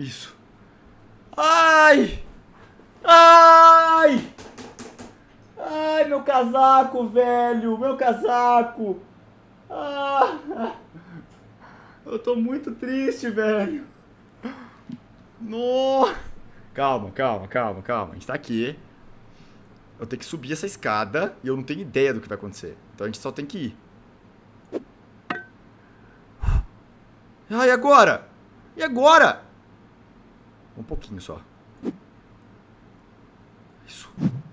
Isso. Ai! Ai! Ai, meu casaco, velho! Meu casaco! Ah! Eu tô muito triste, velho. No! Calma, calma, calma, calma. A gente tá aqui. Eu tenho que subir essa escada e eu não tenho ideia do que vai acontecer. Então a gente só tem que ir. Ah, e agora? E agora? Um pouquinho só. Isso.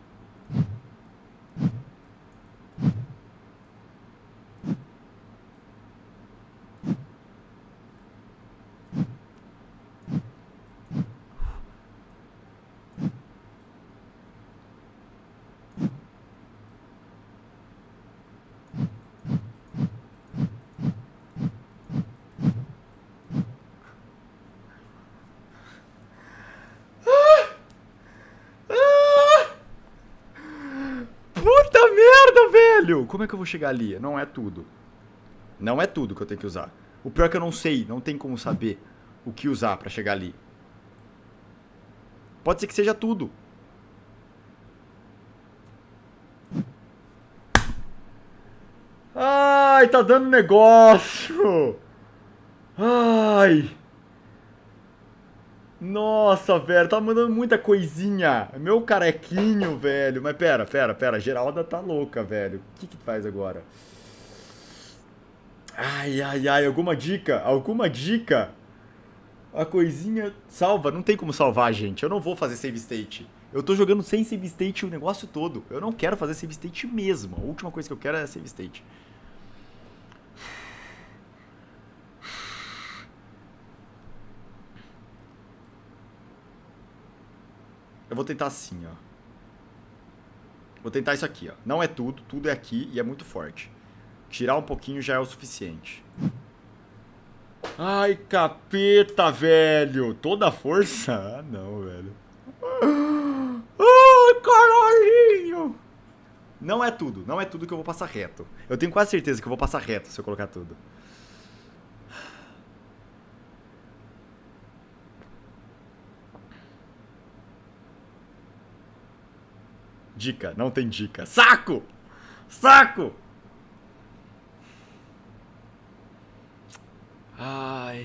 Puta merda, velho! Como é que eu vou chegar ali? Não é tudo. Não é tudo que eu tenho que usar. O pior é que eu não sei, não tem como saber o que usar pra chegar ali. Pode ser que seja tudo. Ai, tá dando negócio. Ai. Nossa, velho, tá mandando muita coisinha. Meu carequinho, velho. Mas pera. A Geralda tá louca, velho. O que que faz agora? Ai, alguma dica? Alguma dica? A coisinha salva, não tem como salvar, gente. Eu não vou fazer save state. Eu tô jogando sem save state o negócio todo. Eu não quero fazer save state mesmo. A última coisa que eu quero é save state. Eu vou tentar assim, ó. Vou tentar isso aqui, ó. Não é tudo, tudo é aqui e é muito forte. Tirar um pouquinho já é o suficiente. Ai, capeta, velho. Toda a força? Ah, não, velho. Ai, caralhinho. Não é tudo que eu vou passar reto. Eu tenho quase certeza que eu vou passar reto se eu colocar tudo. Dica, não tem dica. Saco! Saco! Ai.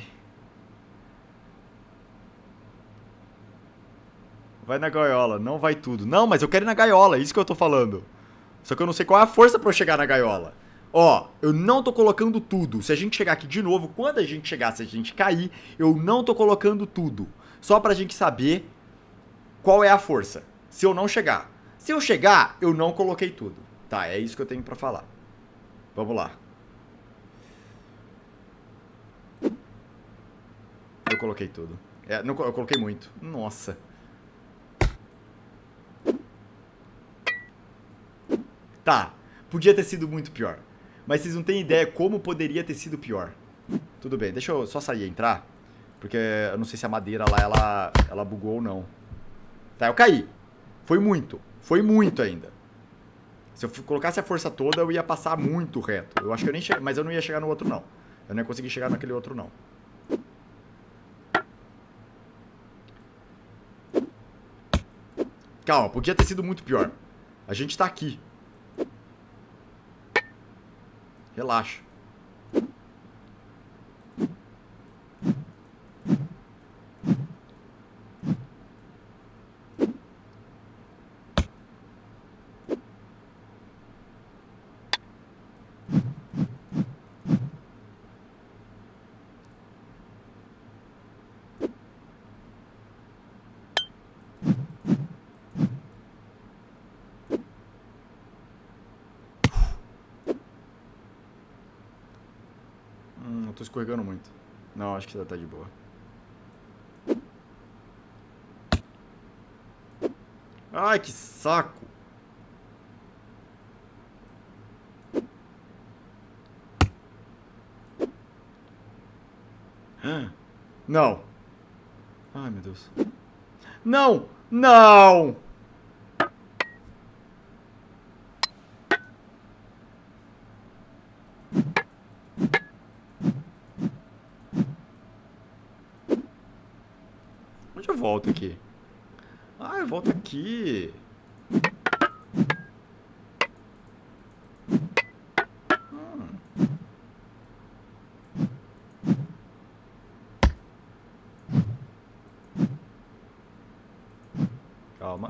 Vai na gaiola, não vai tudo. Não, mas eu quero ir na gaiola, é isso que eu tô falando. Só que eu não sei qual é a força pra eu chegar na gaiola. Ó, eu não tô colocando tudo. Se a gente chegar aqui de novo, quando a gente chegar, se a gente cair, eu não tô colocando tudo. Só pra gente saber qual é a força. Se eu não chegar. Se eu chegar, eu não coloquei tudo. Tá, é isso que eu tenho pra falar. Vamos lá. Eu coloquei tudo. É, não, eu coloquei muito. Nossa. Tá, podia ter sido muito pior. Mas vocês não têm ideia como poderia ter sido pior. Tudo bem, deixa eu só sair e entrar. Porque eu não sei se a madeira lá, ela bugou ou não. Tá, eu caí. Foi muito ainda. Se eu colocasse a força toda, eu ia passar muito reto. Eu acho que eu nem cheguei, mas eu não ia chegar no outro, não. Eu não ia conseguir chegar naquele outro, não. Calma, podia ter sido muito pior. A gente tá aqui. Relaxa. Eu tô escorregando muito. Não, acho que tá de boa. Ai, que saco. Não. Ai, meu Deus. Não! Não! volto aqui? Ah, eu volto aqui. Calma.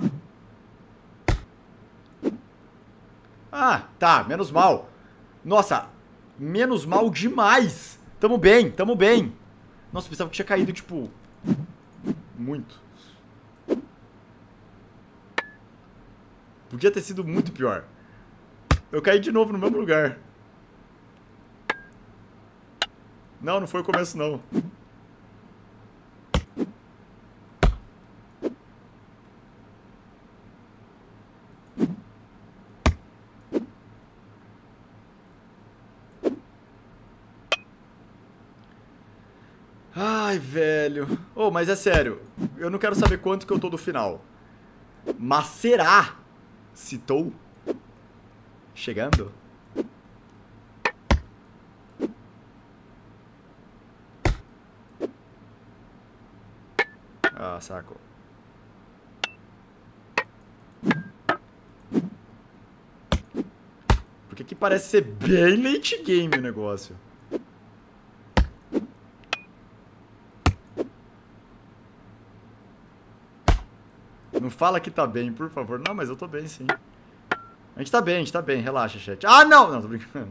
Ah, tá, menos mal. Nossa, menos mal demais. Tamo bem, tamo bem. Nossa, pensava que tinha caído, tipo, muito. Podia ter sido muito pior. Eu caí de novo no mesmo lugar. Não, não foi o começo, não. Ai, velho. Oh, mas é sério. Eu não quero saber quanto que eu tô do final. Mas será se tô chegando? Ah, saco. Porque aqui parece ser bem late game o negócio. Não fala que tá bem, por favor. Não, mas eu tô bem, sim. A gente tá bem. Relaxa, chat. Ah, não! Não, tô brincando.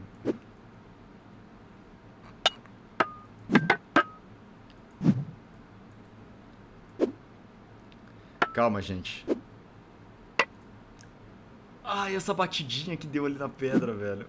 Calma, gente. Ai, essa batidinha que deu ali na pedra, velho.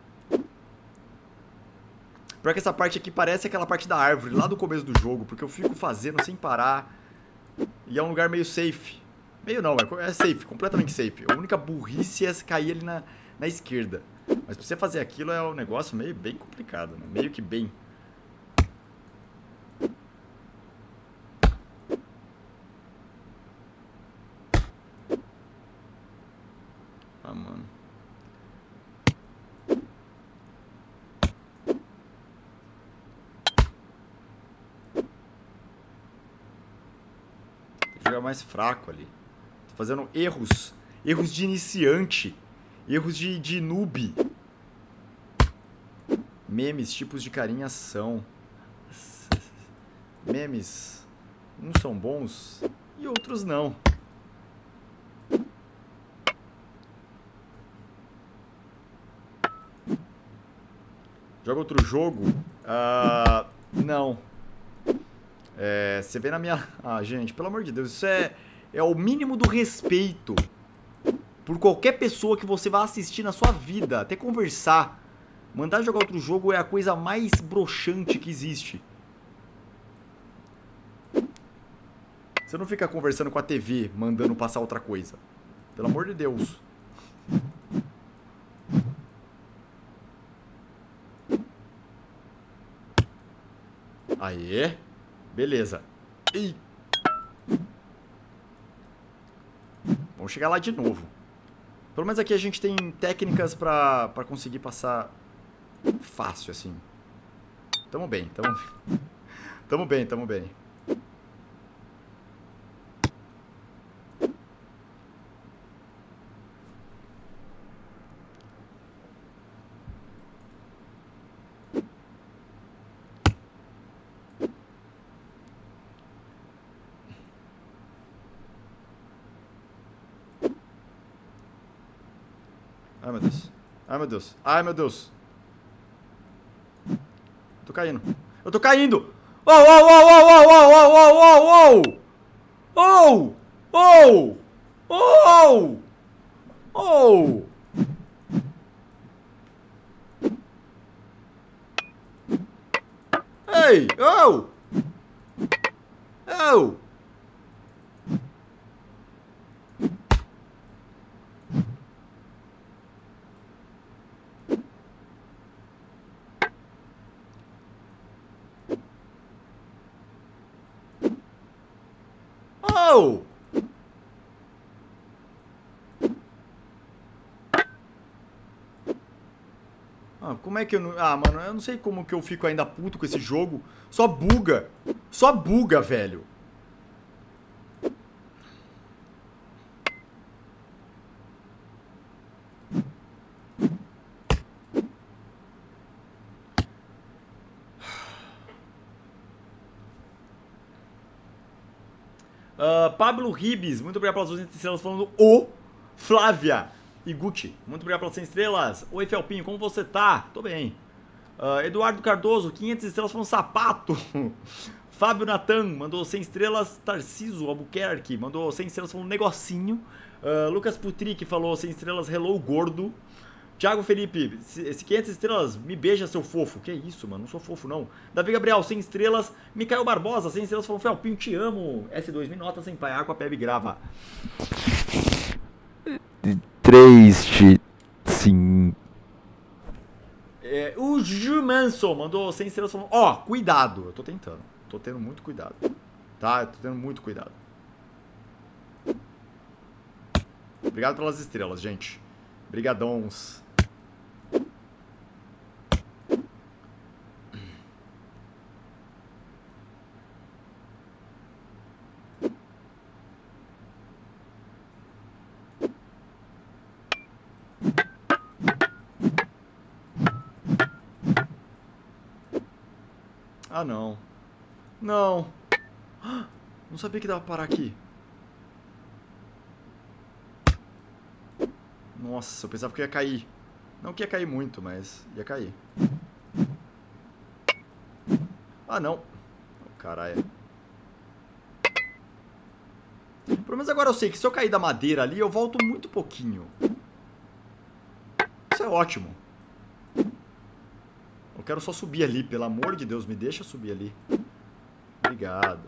Pior que essa parte aqui parece aquela parte da árvore, lá do começo do jogo, porque eu fico fazendo sem parar. E é um lugar meio safe. Meio não, é safe, completamente safe. A única burrice é cair ali na esquerda. Mas pra você fazer aquilo é um negócio meio bem complicado, né? Meio que bem. Ah, mano. Tem que jogar mais fraco ali. Tô fazendo erros. Erros de iniciante. Erros de noob. Memes, tipos de carinha são. Memes. Uns são bons e outros não. Joga outro jogo? Não. Você vê na minha... Ah, gente, pelo amor de Deus, isso é o mínimo do respeito por qualquer pessoa que você vai assistir na sua vida, até conversar. Mandar jogar outro jogo é a coisa mais broxante que existe. Você não fica conversando com a TV, mandando passar outra coisa. Pelo amor de Deus. Aê. Beleza. Ih. Vamos chegar lá de novo. Pelo menos aqui a gente tem técnicas pra conseguir passar fácil, assim. Tamo bem, tamo bem, tamo bem. Ai, meu Deus. Ai, meu Deus. Ai, meu Deus. Tô caindo. Eu tô caindo! Oh, oh, oh, oh, oh, oh, oh, oh, oh, oh, oh, oh, hey, oh, oh. Oh! Ah, como é que eu não... Ah, mano, eu não sei como que eu fico ainda puto com esse jogo. Só buga. Só buga, velho. Pablo Ribes, muito obrigado pelas 200 estrelas falando o Flávia e Gucci, muito obrigado pelas 100 estrelas. Oi, Felpinho, como você tá? Tô bem. Eduardo Cardoso, 500 estrelas falando sapato. Fábio Natan, mandou 100 estrelas. Tarciso Albuquerque, mandou 100 estrelas falando negocinho. Lucas Putric falou 100 estrelas, hello gordo. Thiago Felipe, esse 500 estrelas, me beija seu fofo. Que isso, mano, não sou fofo não. Davi Gabriel, 100 estrelas. Micael Barbosa, 100 estrelas, falou Felpinho, te amo. S2, me nota sem pai, água, pebe, grava. 3 de 5. O Jumanson mandou 100 estrelas, falando, ó, cuidado. Eu tô tentando, tô tendo muito cuidado. Tá, eu tô tendo muito cuidado. Obrigado pelas estrelas, gente. Brigadões. Ah, não. Não. Não sabia que dava pra parar aqui. Nossa, eu pensava que ia cair. Não que ia cair muito, mas ia cair. Ah, não. Caralho. Pelo menos agora eu sei que se eu cair da madeira ali, eu volto muito pouquinho. Isso é ótimo. Eu quero só subir ali, pelo amor de Deus, me deixa subir ali. Obrigado.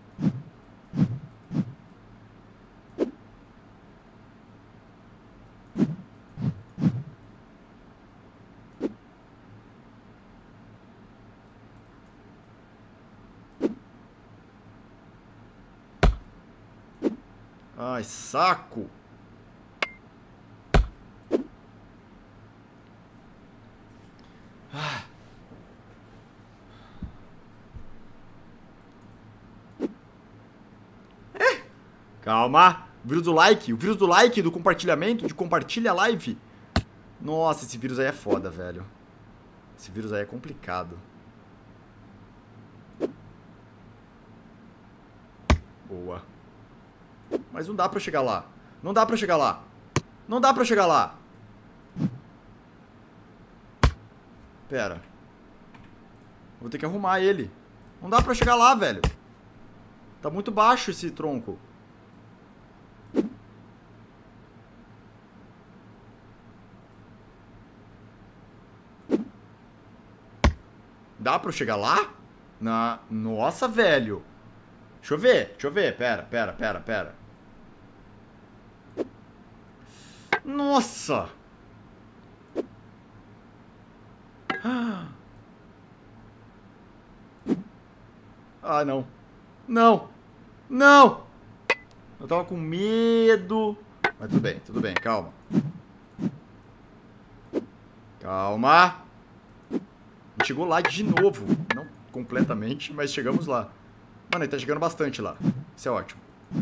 Ai, saco! Ah. Calma! O vírus do like, do compartilhamento, de compartilha a live. Nossa, esse vírus aí é foda, velho. Esse vírus aí é complicado. Boa. Mas não dá pra chegar lá. Não dá pra chegar lá. Não dá pra chegar lá. Pera. Vou ter que arrumar ele. Não dá pra chegar lá, velho. Tá muito baixo esse tronco. Dá pra eu chegar lá? Nossa, velho. Deixa eu ver. Pera. Nossa. Ah, não. Não. Eu tava com medo. Mas tudo bem, calma. Calma. A gente chegou lá de novo. Não completamente, mas chegamos lá. Mano, ele tá chegando bastante lá. Isso é ótimo.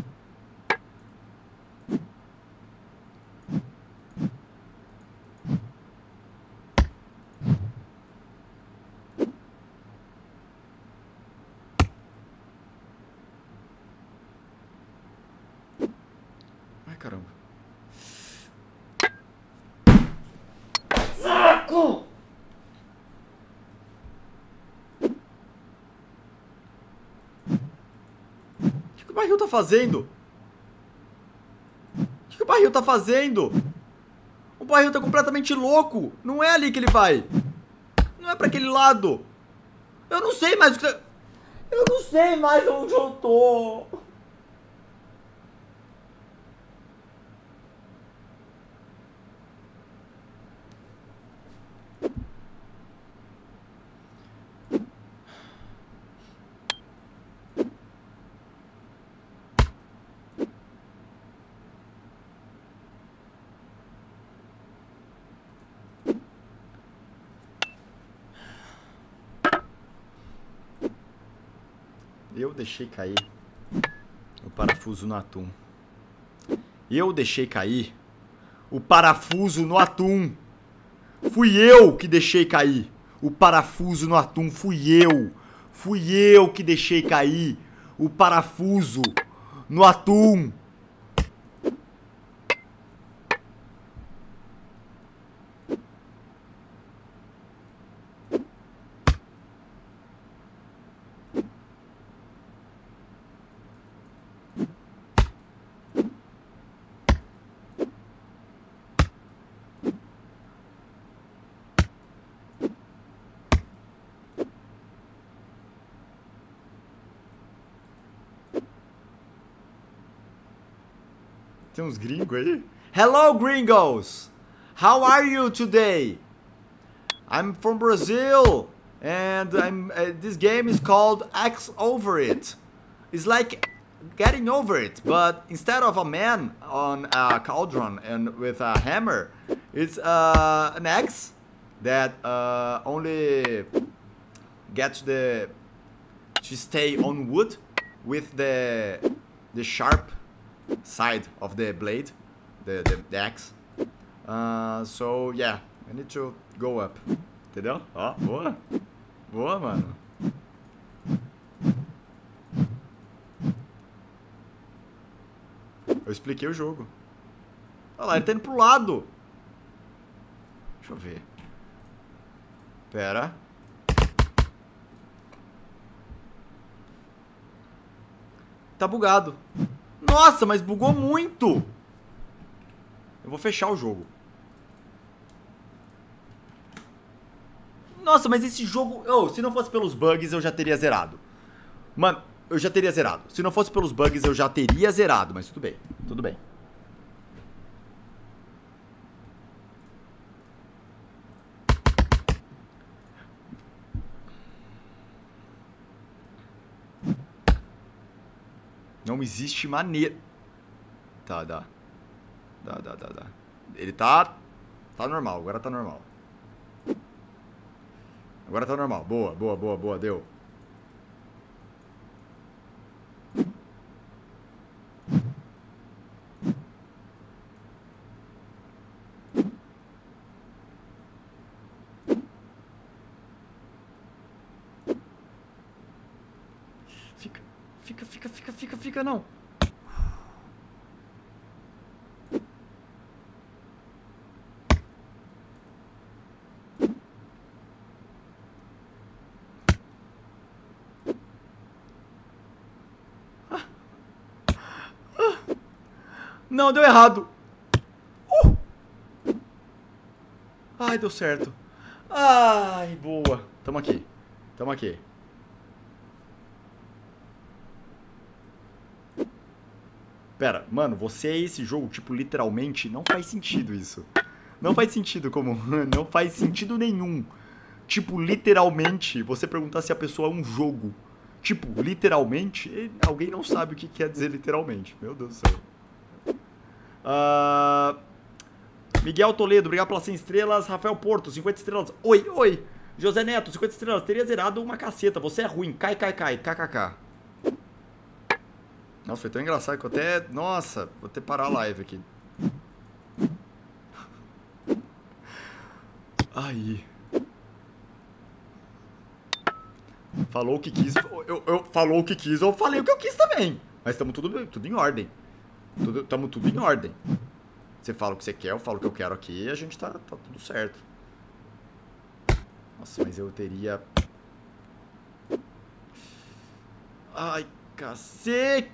Ai, caramba. Saco! O que o barril tá fazendo? O que o barril tá fazendo? O barril tá completamente louco. Não é ali que ele vai. Não é pra aquele lado. Eu não sei mais o que... Eu não sei mais onde eu tô. Eu deixei cair o parafuso no atum. Eu deixei cair o parafuso no atum. Fui eu que deixei cair o parafuso no atum. Fui eu que deixei cair o parafuso no atum. Tem uns gringos aí? Hello, gringos! How are you today? I'm from Brazil, and this game is called Axe Over It. It's like getting over it, but instead of a man on a cauldron and with a hammer, it's an axe that only gets to stay on wood with the sharp side of the blade, the axe. So yeah, I need to go up. Entendeu? Ó, boa. Boa, mano. Eu expliquei o jogo. Olha lá, ele tá indo pro lado. Deixa eu ver. Pera. Tá bugado. Nossa, mas bugou muito. Eu vou fechar o jogo. Nossa, mas esse jogo... Oh, se não fosse pelos bugs, eu já teria zerado. Mano, eu já teria zerado. Se não fosse pelos bugs, eu já teria zerado. Mas tudo bem, tudo bem. Não existe maneira... Tá, dá. Dá. Ele tá normal, agora tá normal. Agora tá normal. Boa, deu. Fica, não. Não, deu errado. Ai, deu certo. Ai, boa. Tamo aqui. Pera, mano, você é esse jogo, tipo, literalmente, não faz sentido isso. Não faz sentido como... Não faz sentido nenhum. Tipo, literalmente, você perguntar se a pessoa é um jogo. Tipo, literalmente, alguém não sabe o que quer dizer literalmente. Meu Deus do céu. Miguel Toledo, obrigado pelas 100 estrelas. Rafael Porto, 50 estrelas. Oi. José Neto, 50 estrelas. Teria zerado uma caceta. Você é ruim. Cai. KKK. Nossa, foi tão engraçado que eu até... Nossa, vou até parar a live aqui. Aí. Falou o que quis. Falou o que quis, eu falei o que eu quis também. Mas estamos tudo em ordem. Estamos tudo em ordem. Você fala o que você quer, eu falo o que eu quero aqui e a gente tá tudo certo. Nossa, mas eu teria... Ai, cacete!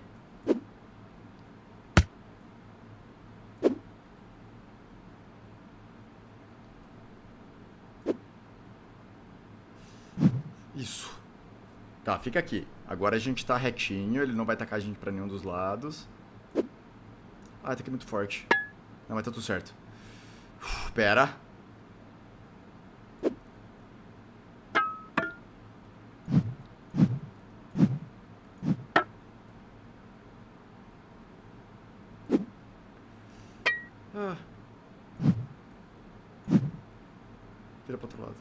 Isso. Tá, fica aqui. Agora a gente tá retinho, ele não vai tacar a gente pra nenhum dos lados. Ah, tá aqui muito forte. Não, mas tá tudo certo. Pera. Vira pro outro lado.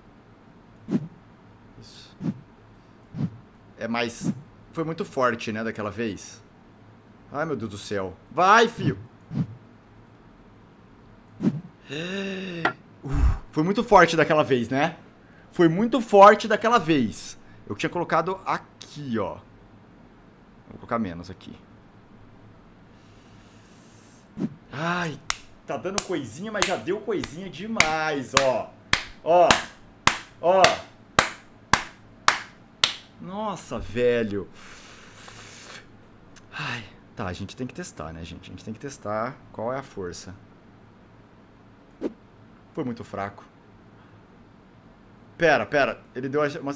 Isso. É mais... Foi muito forte, né, daquela vez. Ai, meu Deus do céu. Vai, fio! Foi muito forte daquela vez, né? Foi muito forte daquela vez. Eu tinha colocado aqui, ó. Vou colocar menos aqui. Ai, tá dando coisinha, mas já deu coisinha demais, ó. Ó. Ó. Nossa, velho. Ai, tá, a gente tem que testar, né, gente? A gente tem que testar qual é a força. Foi muito fraco. Pera. Ele deu uma...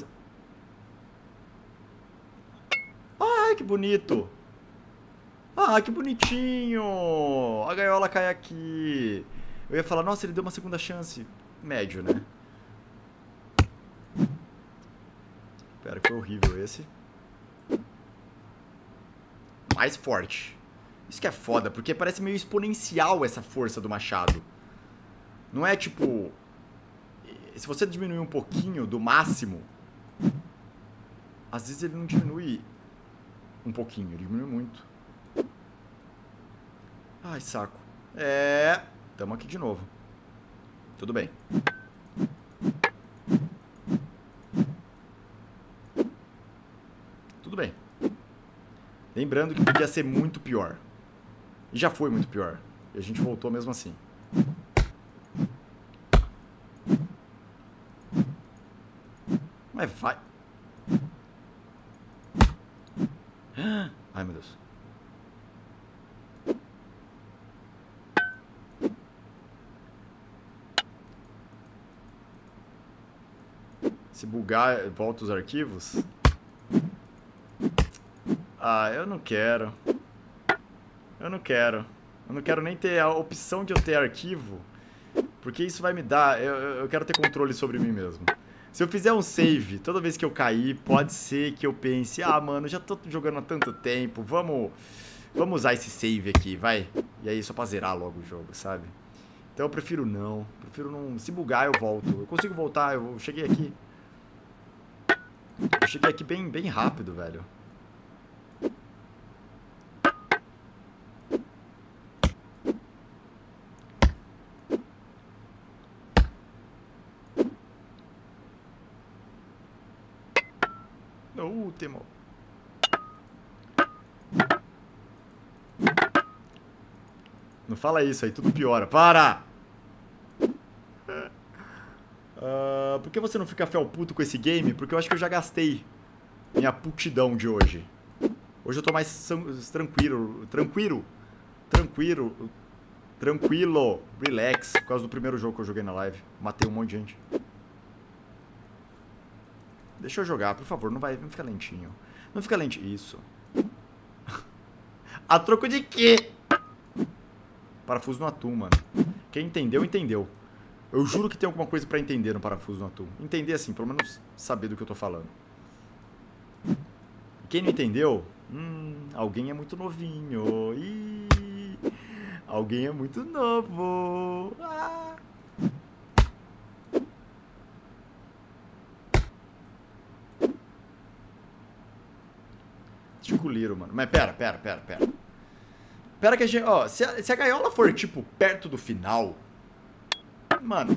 Ai, que bonito. Ah, que bonitinho. A gaiola cai aqui. Eu ia falar, nossa, ele deu uma segunda chance. Médio, né? Pera, que foi horrível esse. Mais forte. Isso que é foda, porque parece meio exponencial essa força do machado. Não é tipo... Se você diminuir um pouquinho do máximo, às vezes ele não diminui um pouquinho, ele diminui muito. Ai, saco. Tamo aqui de novo. Tudo bem. Tudo bem. Lembrando que podia ser muito pior. E já foi muito pior. E a gente voltou mesmo assim. Mas vai. Ai, meu Deus. Se bugar, volta os arquivos? Ah, eu não quero. Eu não quero. Eu não quero nem ter a opção de eu ter arquivo. Porque isso vai me dar... Eu quero ter controle sobre mim mesmo. Se eu fizer um save, toda vez que eu cair, pode ser que eu pense, ah, mano, já tô jogando há tanto tempo, vamos usar esse save aqui, vai. E aí, só pra zerar logo o jogo, sabe? Então eu prefiro não. Prefiro não... Se bugar, eu volto. Eu consigo voltar, eu cheguei aqui. Eu cheguei aqui bem rápido, velho. No último. Não fala isso aí, tudo piora. Para! Por que você não fica felputo com esse game? Porque eu acho que eu já gastei minha putidão de hoje. Hoje eu tô mais tranquilo, relax, por causa do primeiro jogo que eu joguei na live. Matei um monte de gente. Deixa eu jogar, por favor, não fica lentinho. Não fica lentinho. Isso. A troco de quê? Parafuso no atum, mano. Quem entendeu, entendeu. Eu juro que tem alguma coisa pra entender no parafuso no atum. Entender assim, pelo menos saber do que eu tô falando. Quem não entendeu? Alguém é muito novinho. Ih, alguém é muito novo. Ah. Esculiro, mano. Mas pera. Pera que a gente... Ó, se a gaiola for, tipo, perto do final... Mano...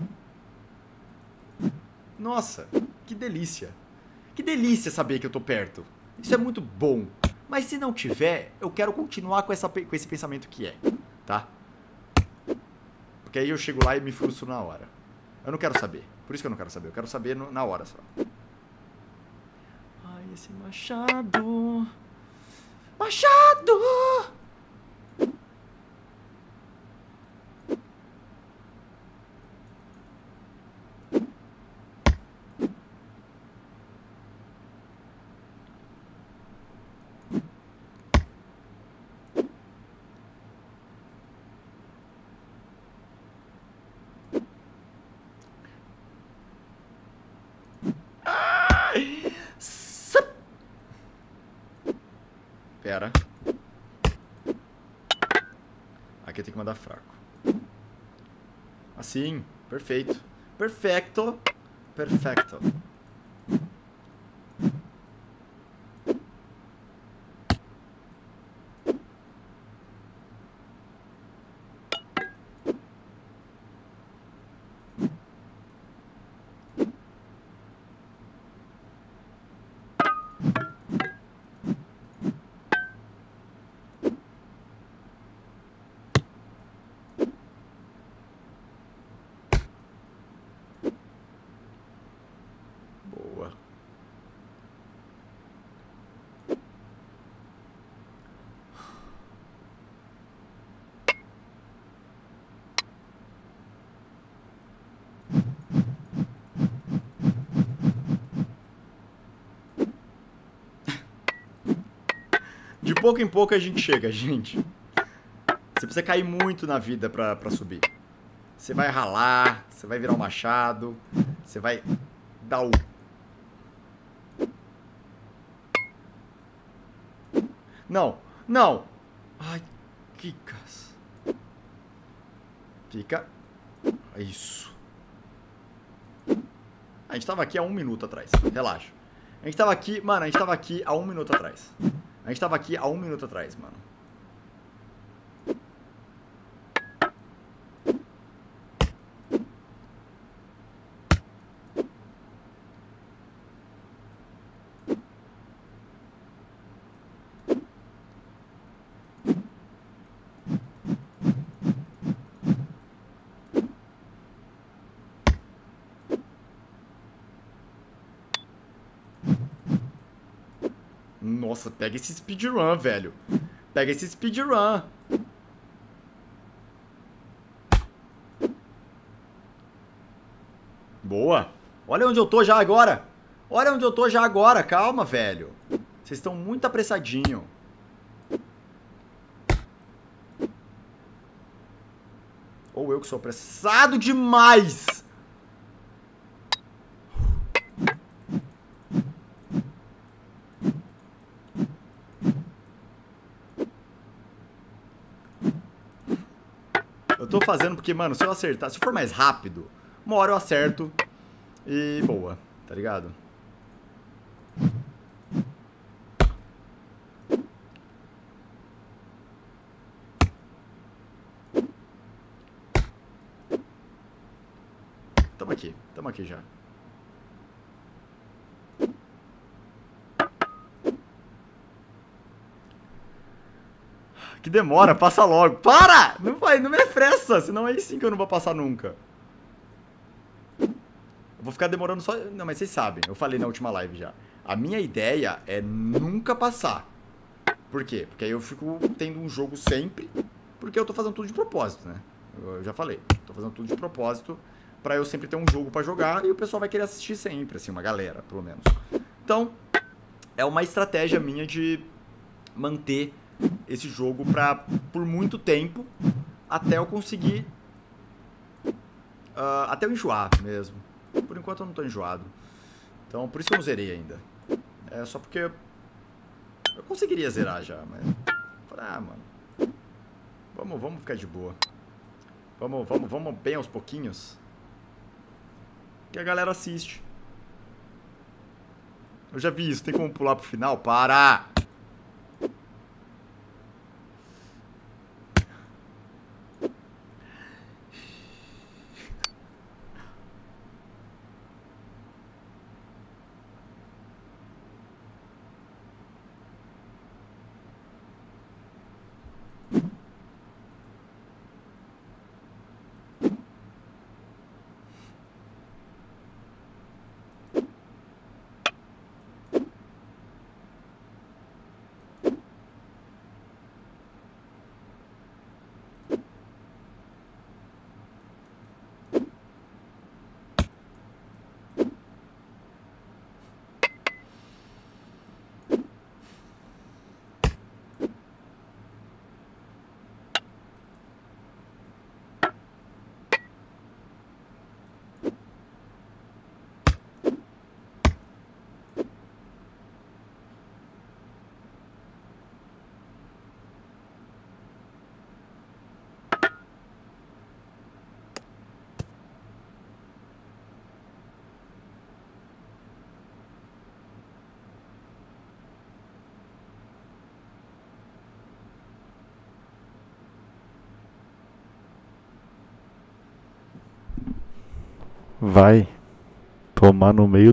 Nossa, que delícia. Que delícia saber que eu tô perto. Isso é muito bom. Mas se não tiver, eu quero continuar com esse pensamento que é, tá? Porque aí eu chego lá e me frustro na hora. Eu não quero saber. Por isso que eu não quero saber. Eu quero saber na hora só. Ai, esse machado... Machado! Pera. Aqui tem que mandar fraco. Assim, perfeito. Perfecto. Perfecto. De pouco em pouco a gente chega, gente. Você precisa cair muito na vida pra subir. Você vai ralar, você vai virar um machado, você vai dar o... Não, não. Ai, quicas. Fica. Isso. A gente tava aqui há 1 minuto atrás. Relaxa. A gente tava aqui, mano, a gente tava aqui há 1 minuto atrás. A gente tava aqui há 1 minuto atrás, mano. Nossa, pega esse speedrun, velho. Pega esse speedrun. Boa. Olha onde eu tô já agora. Olha onde eu tô já agora. Calma, velho. Vocês estão muito apressadinho. Ou eu que sou apressado demais. Eu tô fazendo porque, mano, se eu acertar, se for mais rápido, uma hora eu acerto e boa, tá ligado? Tamo aqui já. Que demora, passa logo. Para! Não vai, não me apressa, senão aí sim que eu não vou passar nunca. Eu vou ficar demorando só... Não, mas vocês sabem, eu falei na última live já. A minha ideia é nunca passar. Por quê? Porque aí eu fico tendo um jogo sempre, porque eu tô fazendo tudo de propósito, né? Eu já falei, tô fazendo tudo de propósito pra eu sempre ter um jogo pra jogar e o pessoal vai querer assistir sempre, assim, uma galera, pelo menos. Então, é uma estratégia minha de manter esse jogo por muito tempo, até eu conseguir... até eu enjoar mesmo. Por enquanto eu não tô enjoado. Então, por isso que eu não zerei ainda. É só porque eu conseguiria zerar já, mas... Ah, mano. Vamos ficar de boa. Vamos bem aos pouquinhos. Que a galera assiste. Eu já vi isso. Tem como pular pro final? Para! Vai tomar no meio.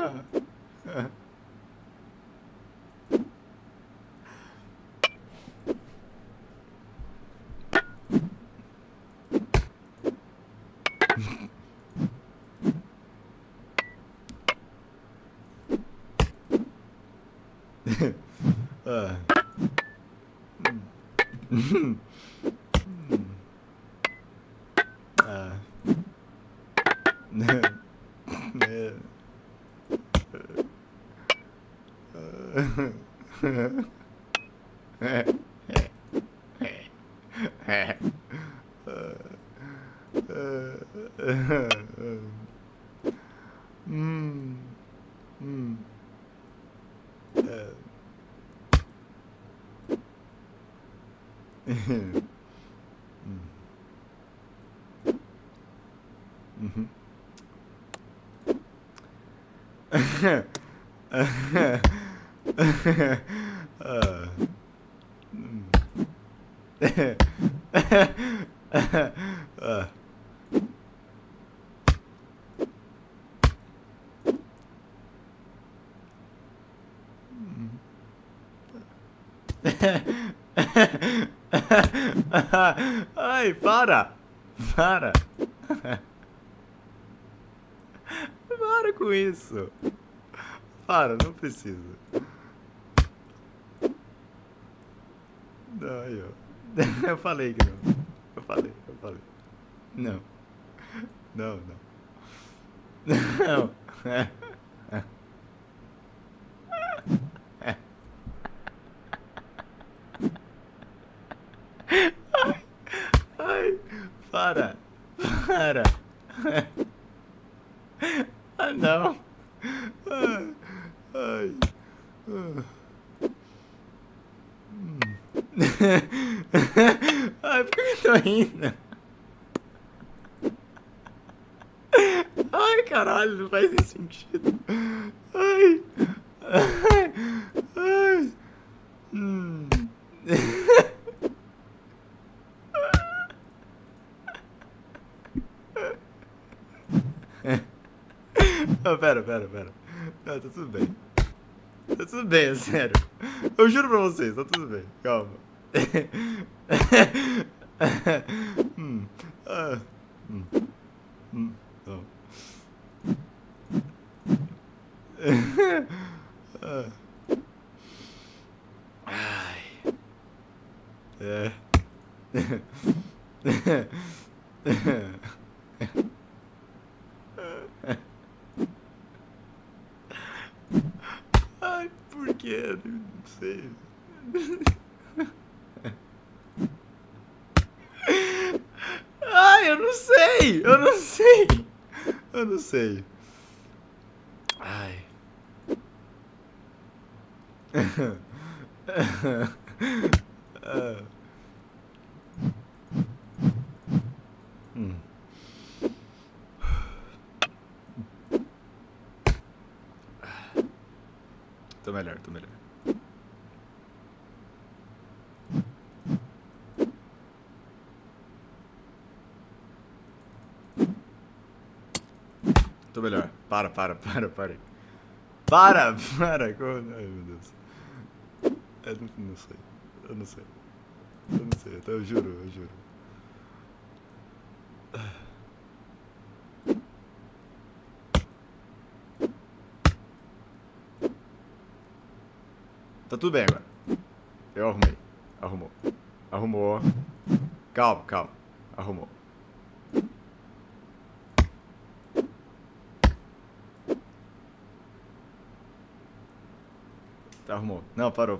Ai, para! Para! Para com isso! Para, não precisa. Não, aí, ó. Eu falei que não. Eu falei. Não. Não. Não. Ai, para. Ah, não. Ai. Ai, por que eu tô rindo? Ai, caralho, não faz nem sentido. Ai. Não, pera. Não, tá tudo bem. Tá tudo bem, é sério. Eu juro pra vocês, tá tudo bem. Calma. Não. Ai. É. Ai, por quê? Não sei. Ai, eu não sei. Ai. Tô melhor. Tô melhor. Para. Para. Ai, meu Deus. Eu não sei. Eu juro. Tá tudo bem agora. Eu arrumei. Arrumou. Calma. Arrumou. Tá, arrumou. Não, parou.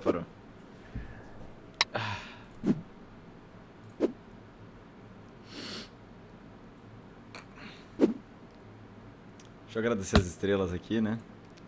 Deixa eu agradecer as estrelas aqui, né?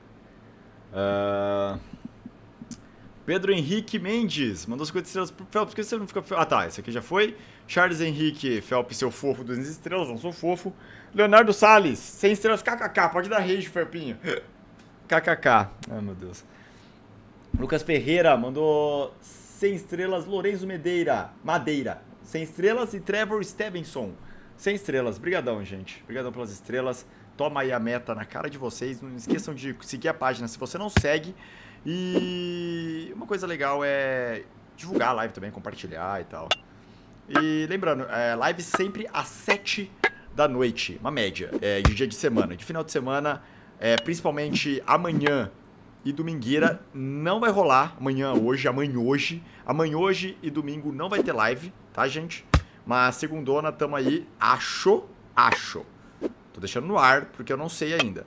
Pedro Henrique Mendes mandou 50 estrelas pro Felps. Por que você não fica... Ah, tá. Esse aqui já foi. Charles Henrique Felps, seu fofo, 200 estrelas. Não sou fofo. Leonardo Salles, 100 estrelas. KKK. Pode dar rage, Felpinho. KKK. Ai, meu Deus. Lucas Ferreira mandou 100 estrelas. Lorenzo Madeira, 100 estrelas. E Trevor Stevenson, 100 estrelas. Obrigadão, gente. Obrigadão pelas estrelas. toma aí a meta na cara de vocês. Não esqueçam de seguir a página se você não segue. E uma coisa legal é divulgar a live também, compartilhar e tal. E lembrando, live sempre às 7 da noite, uma média, de dia de semana. De final de semana, principalmente amanhã e domingueira, não vai rolar. Amanhã hoje e domingo não vai ter live, tá, gente? Mas segundona, tamo aí, acho. Tô deixando no ar, porque eu não sei ainda.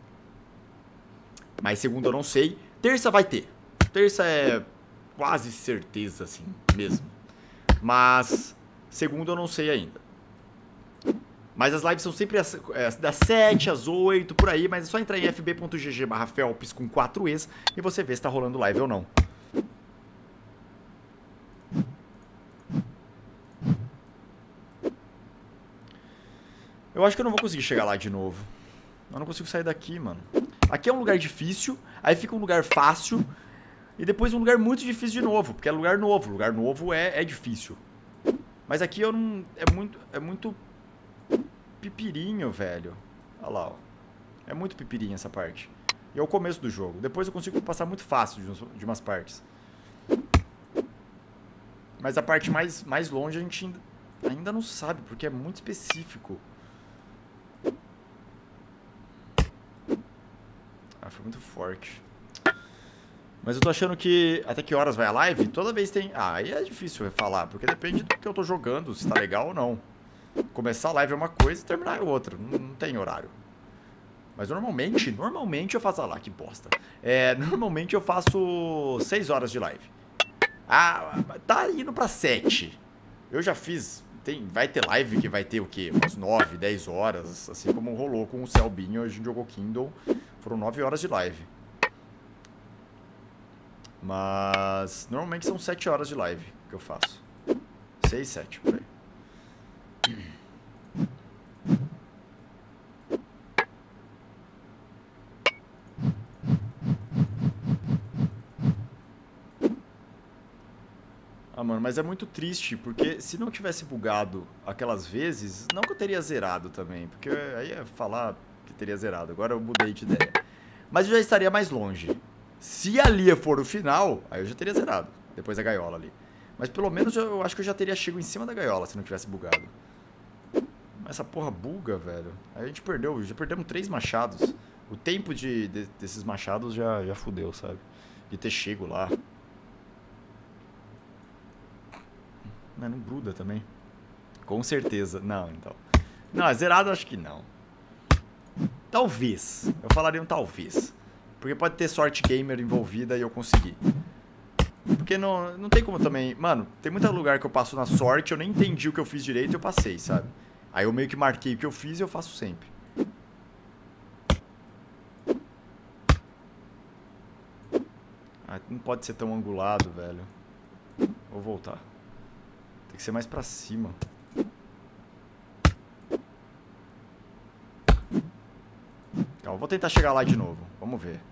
Mas segunda eu não sei. Terça vai ter. Terça é quase certeza, assim, mesmo. Mas segunda eu não sei ainda. Mas as lives são sempre das 7 às 8, por aí. Mas é só entrar em fb.gg/felps com 4 Es e você vê se tá rolando live ou não. Eu acho que eu não vou conseguir chegar lá de novo. Eu não consigo sair daqui, mano. Aqui é um lugar difícil, aí fica um lugar fácil e depois um lugar muito difícil de novo, porque é lugar novo. Lugar novo é difícil. Mas aqui eu não... É muito pipirinho, velho. Olha lá, ó. É muito pipirinho essa parte. E é o começo do jogo. Depois eu consigo passar muito fácil de umas partes. Mas a parte mais longe a gente ainda não sabe, porque é muito específico. Foi muito forte. Mas eu tô achando que... Até que horas vai a live? Toda vez tem... aí é difícil falar, porque depende do que eu tô jogando, se tá legal ou não. Começar a live é uma coisa e terminar é outra. Não tem horário. Mas normalmente eu faço... lá, que bosta. Normalmente eu faço 6 horas de live. Tá indo pra 7. Eu já fiz... Vai ter live que vai ter o quê? Umas 9, 10 horas. Assim como rolou com o Selbinho. A gente jogou Kindle. Foram 9 horas de live. Mas normalmente são 7 horas de live que eu faço. 6, 7, por aí. Mano, mas é muito triste, porque se não tivesse bugado aquelas vezes, não que eu teria zerado também, porque aí ia falar que teria zerado, agora eu mudei de ideia. Mas eu já estaria mais longe. Se a Lia for o final, aí eu já teria zerado, depois da gaiola ali. Mas pelo menos eu acho que eu já teria chego em cima da gaiola se não tivesse bugado. Mas essa porra buga, velho. Aí a gente perdeu, já perdemos 3 machados. O tempo desses machados já fudeu, sabe? De ter chego lá. Mas não gruda também. Com certeza. Não, então. Não, zerado eu acho que não. Talvez. Eu falaria um talvez. Porque pode ter sorte gamer envolvida e eu conseguir. Porque não tem como também... Mano, tem muito lugar que eu passo na sorte, eu nem entendi o que eu fiz direito e eu passei, sabe? Aí eu meio que marquei o que eu fiz e eu faço sempre. Não pode ser tão angulado, velho. Vou voltar. Tem que ser mais pra cima. Calma, vou tentar chegar lá de novo. Vamos ver.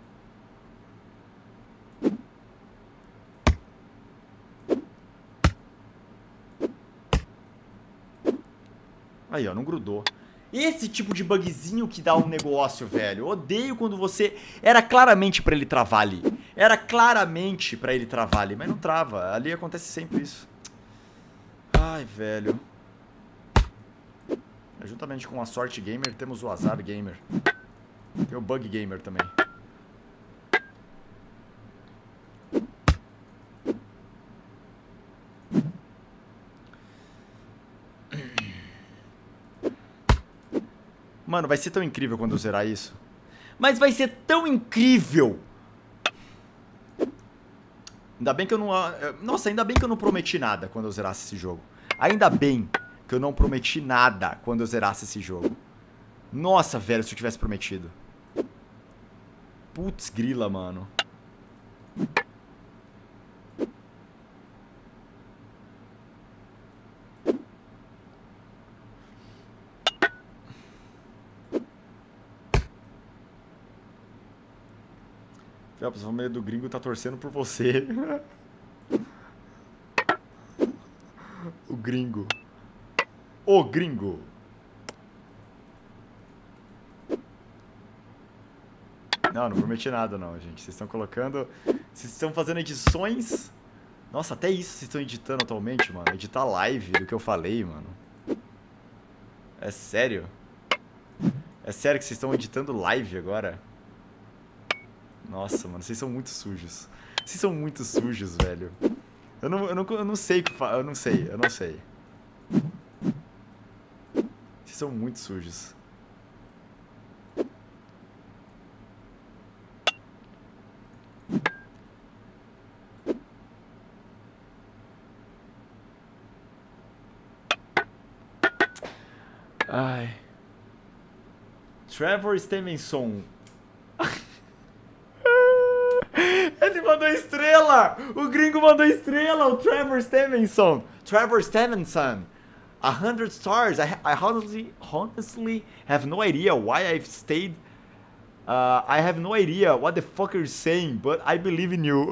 Aí, ó, não grudou. Esse tipo de bugzinho que dá um negócio, velho. Eu odeio quando você... Era claramente pra ele travar ali. Era claramente pra ele travar ali, mas não trava. Ali acontece sempre isso. Ai, velho. Juntamente com a sorte gamer, temos o azar gamer. Tem o bug gamer também. Mano, vai ser tão incrível quando eu zerar isso. Mas vai ser tão incrível. Ainda bem que eu não... Nossa, ainda bem que eu não prometi nada quando eu zerasse esse jogo. Ainda bem que eu não prometi nada quando eu zerasse esse jogo. Nossa, velho, se eu tivesse prometido. Putz, grila, mano. Felps, o meio do gringo tá torcendo por você. O gringo. O gringo. Não, não prometi nada não, gente. Vocês estão colocando... Vocês estão fazendo edições... Nossa, até isso vocês estão editando atualmente, mano. Editar live do que eu falei, mano. É sério? É sério que vocês estão editando live agora? Nossa, mano, vocês são muito sujos. Vocês são muito sujos, velho. Eu não sei o que falar. Eu não sei. Vocês são muito sujos. Ai. Trevor Stevenson. Ele mandou estrela! O gringo mandou estrela, o Trevor Stevenson. Trevor Stevenson. 100 stars. I honestly have no idea why I've stayed. I have no idea what the fuck you're saying, but I believe in you.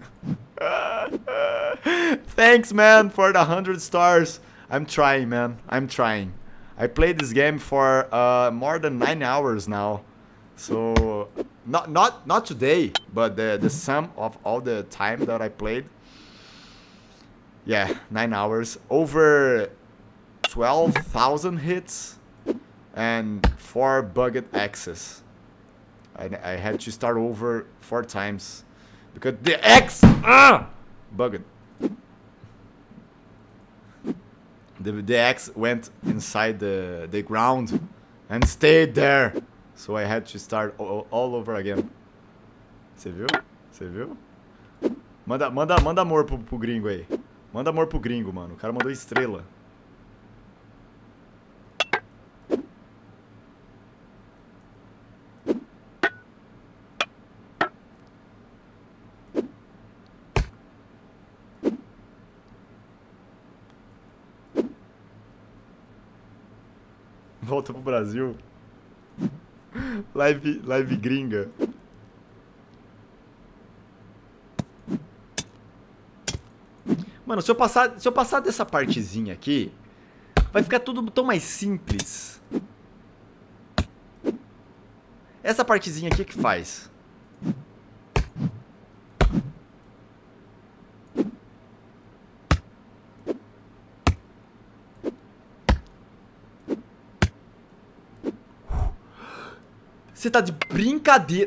Thanks, man, for the 100 stars. I'm trying, man. I'm trying. I played this game for more than 9 hours now. So not today, but the sum of all the time that I played. Yeah, 9 hours, over 12,000 hits, and 4 bugged X's. I had to start over 4 times because the X bugged. The X went inside the ground and stayed there. So I had to start all over again. Você viu? Você viu? Manda amor pro gringo aí. Manda amor pro gringo, mano. O cara mandou estrela. Volta pro Brasil. Live gringa. Mano, se eu passar dessa partezinha aqui, vai ficar tudo tão mais simples. Essa partezinha aqui que faz. Você tá de brincadeira.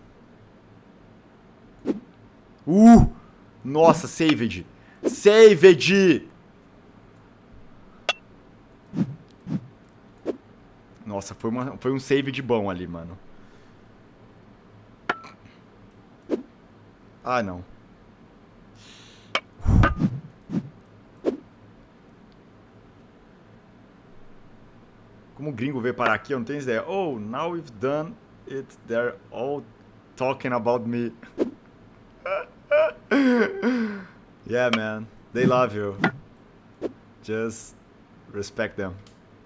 Nossa, saved. Saved. Nossa, foi um saved bom ali, mano. Ah, não. Como o gringo veio parar aqui, eu não tenho ideia. Oh, now we've done it. They're all talking about me. Yeah, man. They love you. Just respect them.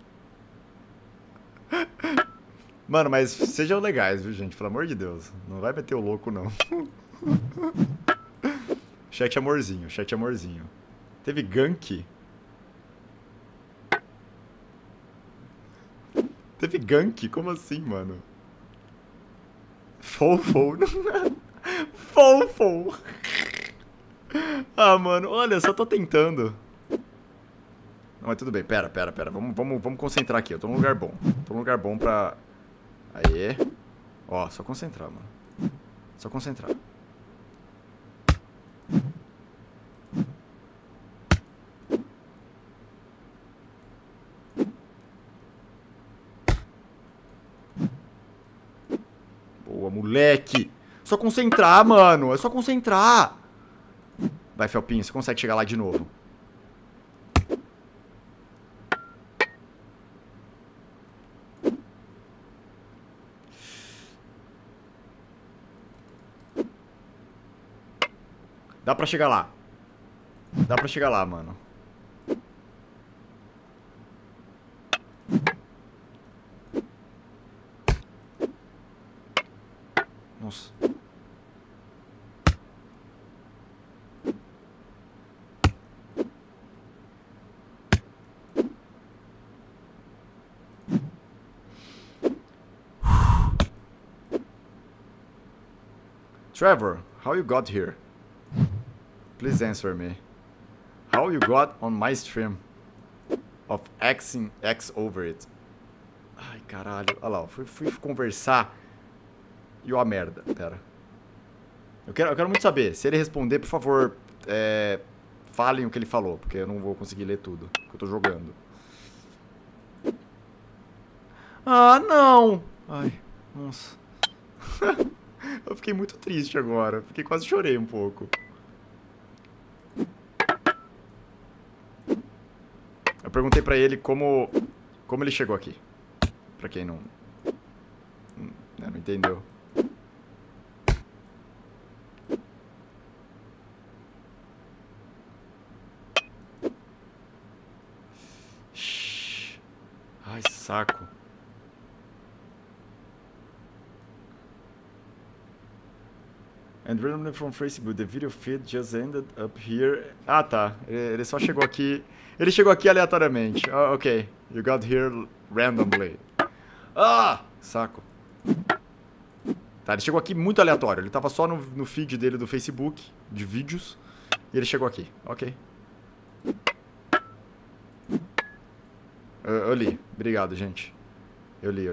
Mano, mas sejam legais, viu, gente? Pelo amor de Deus. Não vai meter o louco, não. Chat amorzinho, chat amorzinho. Teve gank? Teve gank? Como assim, mano? Fofo. Fofo. Ah, mano, olha, eu só tô tentando. Não, mas tudo bem, pera. Vamos concentrar aqui, eu tô num lugar bom. Tô num lugar bom pra... Aê. Ó, só concentrar, mano. Só concentrar. Boa, moleque. Só concentrar, mano. É só concentrar. Vai, Felpinho, você consegue chegar lá de novo. Dá pra chegar lá. Dá pra chegar lá, mano. Nossa. Trevor, how you got here? Please answer me. How you got on my stream of Xing X over it? Ai, caralho. Olha lá, fui conversar e ó a merda. Pera. Eu quero muito saber. Se ele responder, por favor, falem o que ele falou, porque eu não vou conseguir ler tudo, porque eu tô jogando. Ah, não! Ai, nossa. Eu fiquei muito triste agora. Fiquei quase chorei um pouco. Eu perguntei pra ele como ele chegou aqui. Pra quem não entendeu. Ai, saco. And randomly from Facebook, the video feed just ended up here. Ah, tá. Ele só chegou aqui. Ele chegou aqui aleatoriamente. Oh, ok. You got here randomly. Ah! Saco. Tá, ele chegou aqui muito aleatório. Ele tava só no feed dele do Facebook, de vídeos. E ele chegou aqui. Ok. Eu li. Obrigado, gente. Eu li.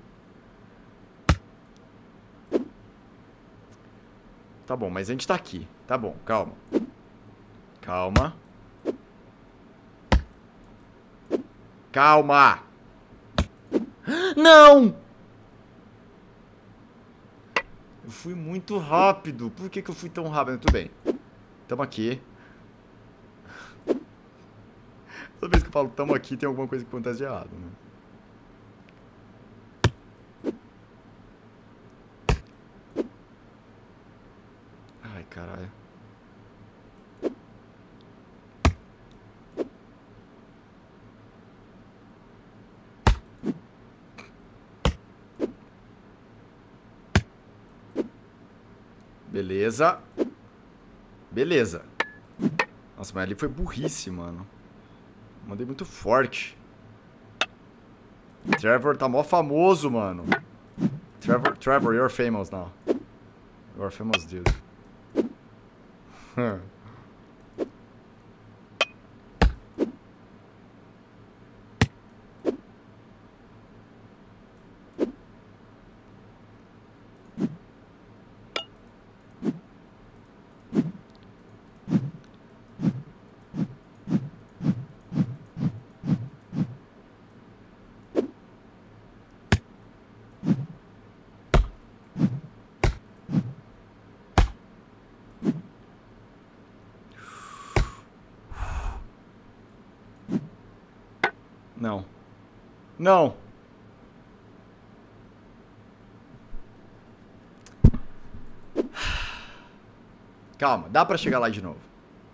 Tá bom, mas a gente tá aqui. Tá bom, calma. Calma. Calma! Não! Eu fui muito rápido. Por que eu fui tão rápido? Tudo bem. Tamo aqui. Toda vez que eu falo tamo aqui, tem alguma coisa que acontece de errado, né? Ai, caralho. Beleza. Beleza. Nossa, mas ali foi burrice, mano. Mandei muito forte. Trevor tá mó famoso, mano. Trevor, you're famous now. You're famous, dude. Não. Não. Calma, dá pra chegar lá de novo.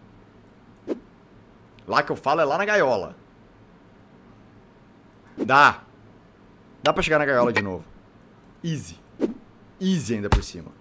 Lá que eu falo é lá na gaiola. Dá. Dá pra chegar na gaiola de novo. Easy. Easy ainda por cima.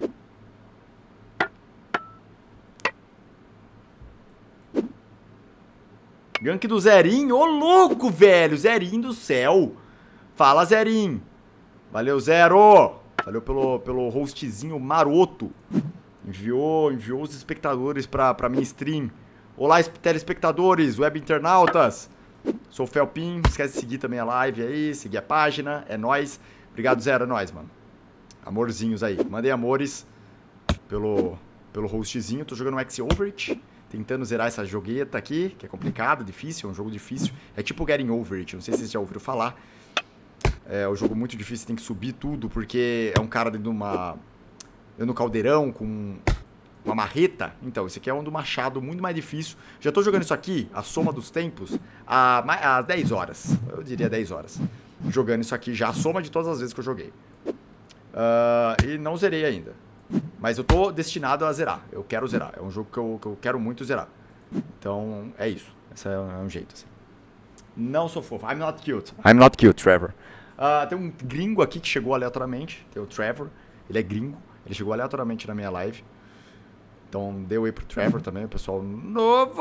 Gank do Zerin. Ô, louco, velho. Zerin do céu. Fala, Zerin. Valeu, Zero. Valeu pelo hostzinho maroto. Enviou os espectadores pra minha stream. Olá, telespectadores, web internautas. Sou o Felpin. Esquece de seguir também a live aí, seguir a página. É nóis. Obrigado, Zero. É nóis, mano. Amorzinhos aí. Mandei amores pelo hostzinho. Tô jogando X Overwatch. Tentando zerar essa jogueta aqui, que é complicado, difícil, é um jogo difícil. É tipo Getting Over It, não sei se vocês já ouviram falar. É um jogo muito difícil, tem que subir tudo, porque é um cara dentro no caldeirão, com uma marreta. Então, esse aqui é um do machado, muito mais difícil. Já tô jogando isso aqui, a soma dos tempos, há 10 horas. Eu diria 10 horas. Jogando isso aqui já, a soma de todas as vezes que eu joguei. E não zerei ainda. Mas eu tô destinado a zerar. Eu quero zerar. É um jogo que eu quero muito zerar. Então, é isso. Esse é um jeito, assim. Não sou fofo. I'm not cute. I'm not cute, Trevor. Tem um gringo aqui que chegou aleatoriamente. Tem o Trevor. Ele é gringo. Ele chegou aleatoriamente na minha live. Então, deu aí pro Trevor também. O pessoal novo.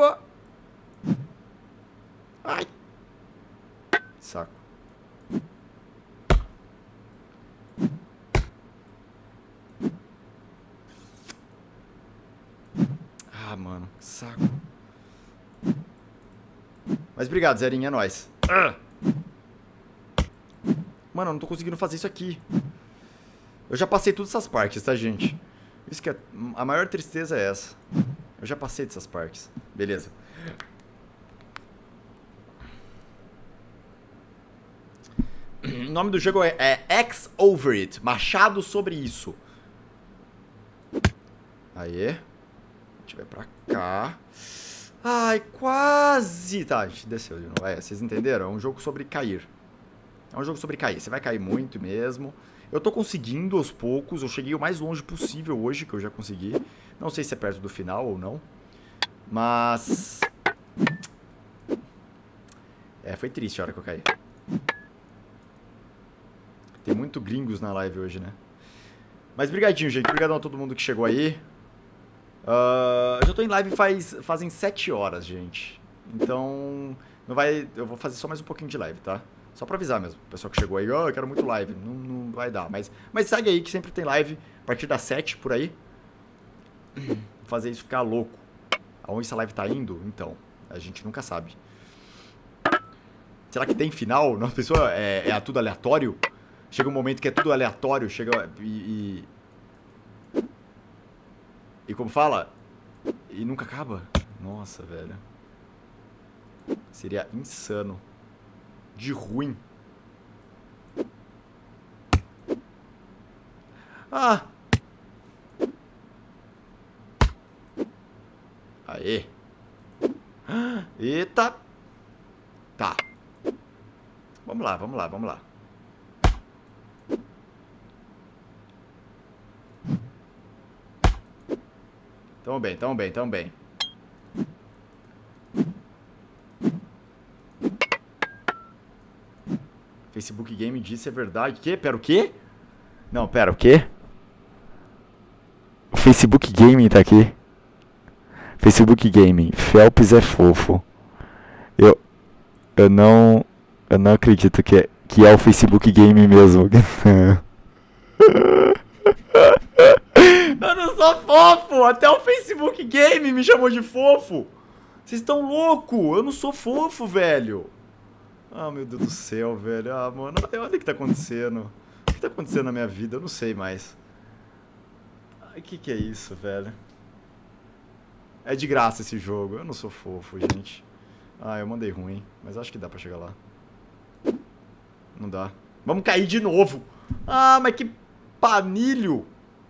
Ai. Saco. Ah, mano, que saco. Mas obrigado, Zerinha, é nóis. Mano, eu não tô conseguindo fazer isso aqui. Eu já passei todas essas partes, tá, gente? Isso que é... A maior tristeza é essa. Eu já passei dessas partes. Beleza. O nome do jogo é X Over It. Machado sobre isso. Aê. A gente vai pra cá. Ai, quase. Tá, a gente desceu de novo. É, vocês entenderam? É um jogo sobre cair. É um jogo sobre cair. Você vai cair muito mesmo. Eu tô conseguindo aos poucos. Eu cheguei o mais longe possível hoje que eu já consegui. Não sei se é perto do final ou não. Mas... É, foi triste a hora que eu caí. Tem muito gringos na live hoje, né? Mas brigadinho, gente. Obrigadão a todo mundo que chegou aí. Eu já tô em live fazem 7 horas, gente. Então, não vai... Eu vou fazer só mais um pouquinho de live, tá? Só pra avisar mesmo. O pessoal que chegou aí, eu quero muito live. Não vai dar. Mas segue aí que sempre tem live a partir das 7 por aí. Vou fazer isso ficar louco. Aonde essa live tá indo? Então, a gente nunca sabe. Será que tem final? Não, a pessoa é tudo aleatório? Chega um momento que é tudo aleatório, chega e como fala? E nunca acaba? Nossa, velho. Seria insano. De ruim. Ah! Aê! Eita! Tá. Vamos lá, vamos lá, vamos lá. Tamo bem, tamo bem, tamo bem. Facebook Game disse é verdade. Que? Pera, o quê? Não, pera, o quê? O Facebook Gaming tá aqui. Facebook Gaming. Phelps é fofo. Eu não acredito que é o Facebook Gaming mesmo. Eu não sou fofo! Até o Facebook Game me chamou de fofo! Vocês estão loucos! Eu não sou fofo, velho! Ah, meu Deus do céu, velho. Ah, mano, olha o que tá acontecendo. O que tá acontecendo na minha vida? Eu não sei mais. Ai, que é isso, velho? É de graça esse jogo. Eu não sou fofo, gente. Ah, eu mandei ruim. Mas acho que dá pra chegar lá. Não dá. Vamos cair de novo! Ah, mas que panilho!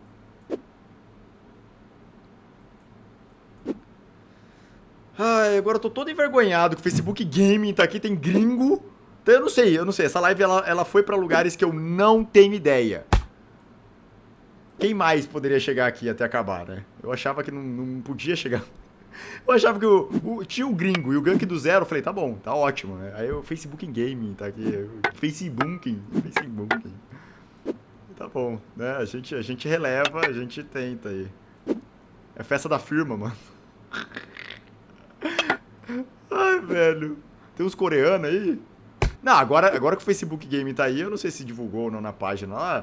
Ai, agora eu tô todo envergonhado que o Facebook Gaming tá aqui, tem gringo. Então eu não sei. Essa live ela foi pra lugares que eu não tenho ideia. Quem mais poderia chegar aqui até acabar, né? Eu achava que não podia chegar. Eu achava que tinha um gringo e o gank do zero. Eu falei, tá bom, tá ótimo, né? Aí o Facebook Gaming tá aqui. Facebook. Tá bom, né? A gente releva, a gente tenta aí. É festa da firma, mano. Ai, velho. Tem uns coreanos aí? Não, agora que o Facebook Gaming tá aí, eu não sei se divulgou ou não na página lá.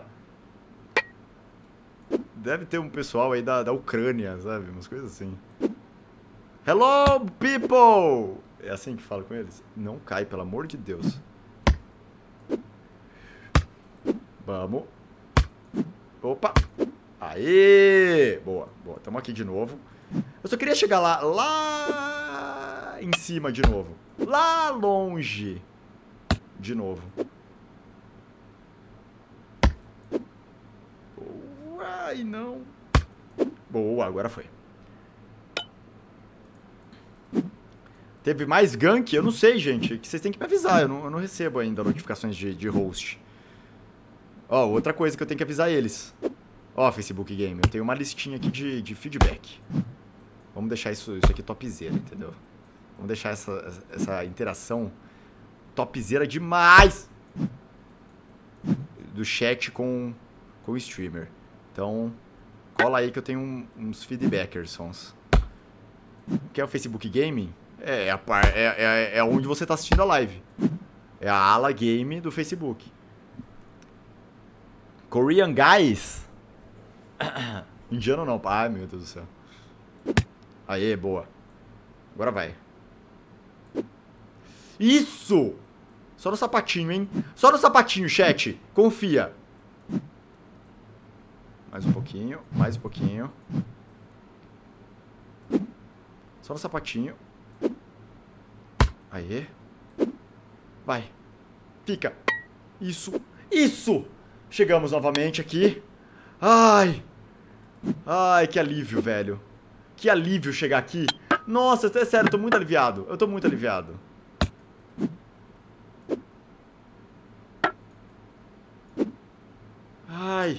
Deve ter um pessoal aí da Ucrânia, sabe? Umas coisas assim. Hello, people! É assim que fala com eles? Não cai, pelo amor de Deus. Vamos. Opa. Aê! Boa. Tamo aqui de novo. Eu só queria chegar lá em cima de novo. Lá longe. De novo. Ai, não. Boa, agora foi. Teve mais gank? Eu não sei, gente. Que vocês têm que me avisar. Eu não recebo ainda notificações de host. Ó, outra coisa que eu tenho que avisar eles. Ó, Facebook Game, eu tenho uma listinha aqui de feedback. Vamos deixar isso aqui topzera, entendeu? Vamos deixar essa interação topzera demais do chat com o streamer. Então, cola aí que eu tenho uns feedbackers, sons. O que é o Facebook Gaming? É onde você está assistindo a live. É a ala game do Facebook. Korean Guys? Indiano não. Ai, meu Deus do céu. Aê, boa. Agora vai. Isso! Só no sapatinho, hein? Só no sapatinho, chat. Confia. Mais um pouquinho, mais um pouquinho. Só no sapatinho. Aê. Vai. Fica. Isso. Isso! Chegamos novamente aqui. Ai. Ai, que alívio, velho. Que alívio chegar aqui. Nossa, é sério, eu tô muito aliviado. Eu tô muito aliviado. Ai.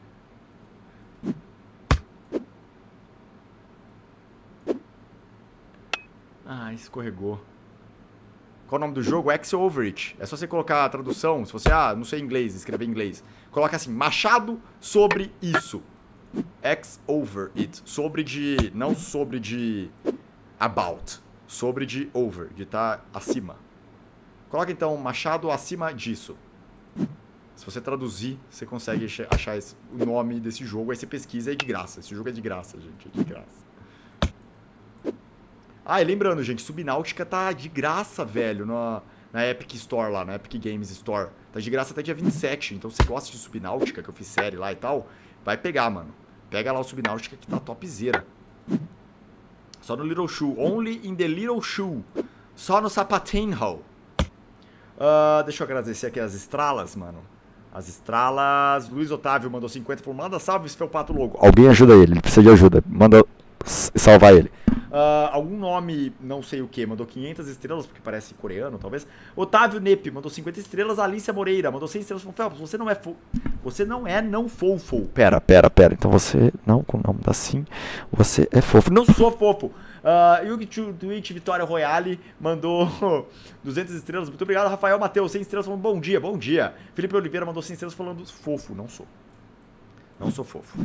Ah, escorregou. Qual o nome do jogo? X Over It. É só você colocar a tradução. Se você, não sei inglês, escrever em inglês. Coloca assim, machado sobre isso. X over it. Sobre de... Não sobre de... About. Sobre de over. De estar acima. Coloca então machado acima disso. Se você traduzir, você consegue achar o nome desse jogo. Aí você pesquisa, é de graça. Esse jogo é de graça, gente. É de graça. Ah, e lembrando, gente, Subnáutica tá de graça, velho, na Epic Store lá, na Epic Games Store. Tá de graça até dia 27, então se você gosta de Subnáutica, que eu fiz série lá e tal, vai pegar, mano. Pega lá o Subnáutica que tá topzera. Só no Little Shoe. Only in the Little Shoe. Só no sapatinho. Deixa eu agradecer aqui as estralas, mano. As estralas. Luiz Otávio mandou 50, falou, manda salve, esse foi o Pato Louco. Alguém ajuda ele precisa de ajuda. Manda salvar ele. Algum nome, não sei o que, mandou 500 estrelas, porque parece coreano, talvez. Otávio Nep mandou 50 estrelas. Alícia Moreira mandou 100 estrelas. Felps, você não é você não é não fofo. Pera. Então você não, com o nome assim, você é fofo. Não sou fofo. Yugi Twitch Vitória Royale mandou 200 estrelas. Muito obrigado. Rafael Mateus, 100 estrelas, falando bom dia, bom dia. Felipe Oliveira mandou 100 estrelas falando fofo. Não sou. Não sou fofo.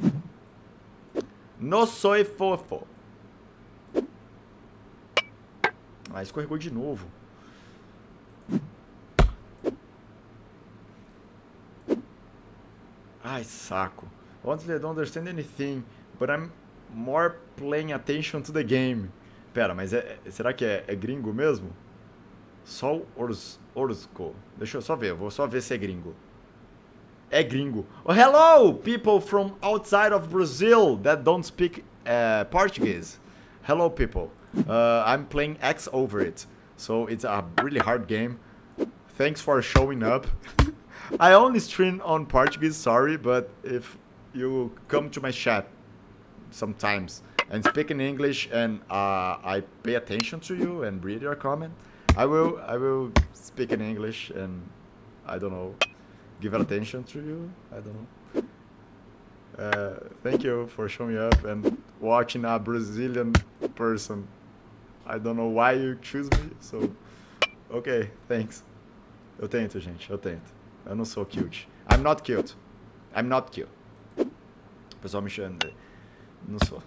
Não sou fofo. Ah, escorregou de novo. Ai, saco. Honestly, I don't understand anything, but I'm more paying attention to the game. Pera, mas será que é gringo mesmo? Sol Orsko. Deixa eu só ver, eu vou só ver se é gringo. É gringo. Oh, hello, people from outside of Brazil that don't speak Portuguese. Hello, people. I'm playing X Over It, so it's a really hard game. Thanks for showing up. I only stream on Portuguese, sorry, but if you come to my chat sometimes and speak in English and I pay attention to you and read your comment, I will speak in English and, I don't know, give attention to you, I don't know. Thank you for showing up and watching a Brazilian person. I don't know why you choose me, so... Ok, thanks. Eu tento, gente, eu tento. Eu não sou cute. I'm not cute. I'm not cute. O pessoal me chama de... Não sou.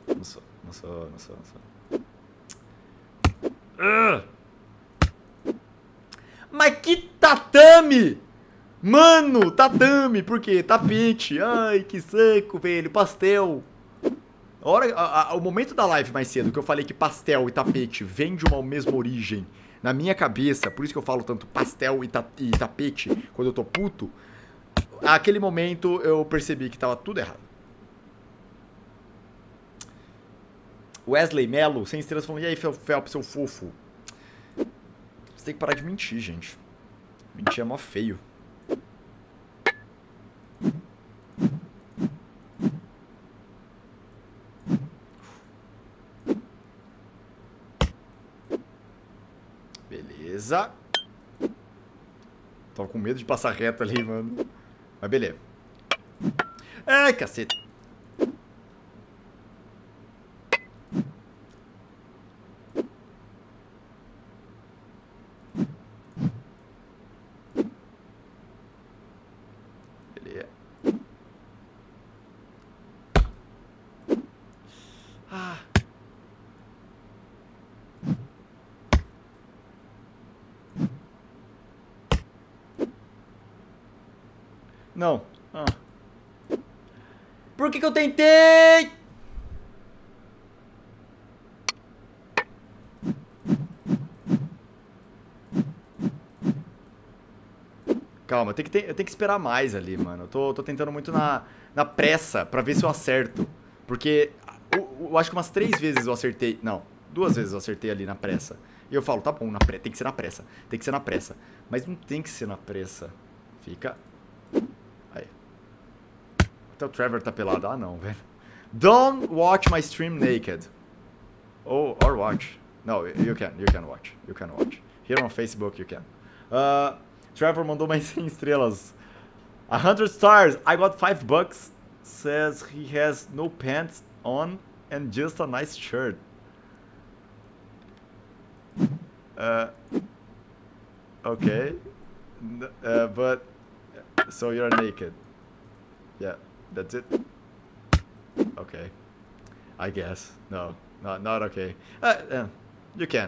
Mas que tatame! Mano, tatame, por quê? Tapete. Ai, que saco, velho. Pastel. O momento da live mais cedo que eu falei que pastel e tapete vêm de uma mesma origem na minha cabeça, por isso que eu falo tanto pastel e tapete quando eu tô puto, aquele momento eu percebi que tava tudo errado. Wesley Melo, 100 estrelas, falando, e aí, Felps, seu fofo? Você tem que parar de mentir, gente. Mentir é mó feio. Beleza. Tava com medo de passar reto ali, mano. Mas beleza. Ai, caceta. Beleza. Ah. Não. Ah. Por que eu tentei? Calma, eu tenho que esperar mais ali, mano. Eu tô tentando muito na pressa pra ver se eu acerto. Porque eu acho que umas 3 vezes eu acertei. Não, 2 vezes eu acertei ali na pressa. E eu falo, tá bom, tem que ser na pressa. Tem que ser na pressa. Mas não tem que ser na pressa. Fica. Aí. Até o Trevor tá pelado. Ah, não, velho. Don't watch my stream naked. Or watch. No, you can watch. You can watch. Here on Facebook you can. Trevor mandou mais 100 estrelas. 100 stars. I got $5. Says he has no pants on and just a nice shirt. Okay. But so you're naked. Yeah, that's it. Okay. I guess. No, not okay. You can.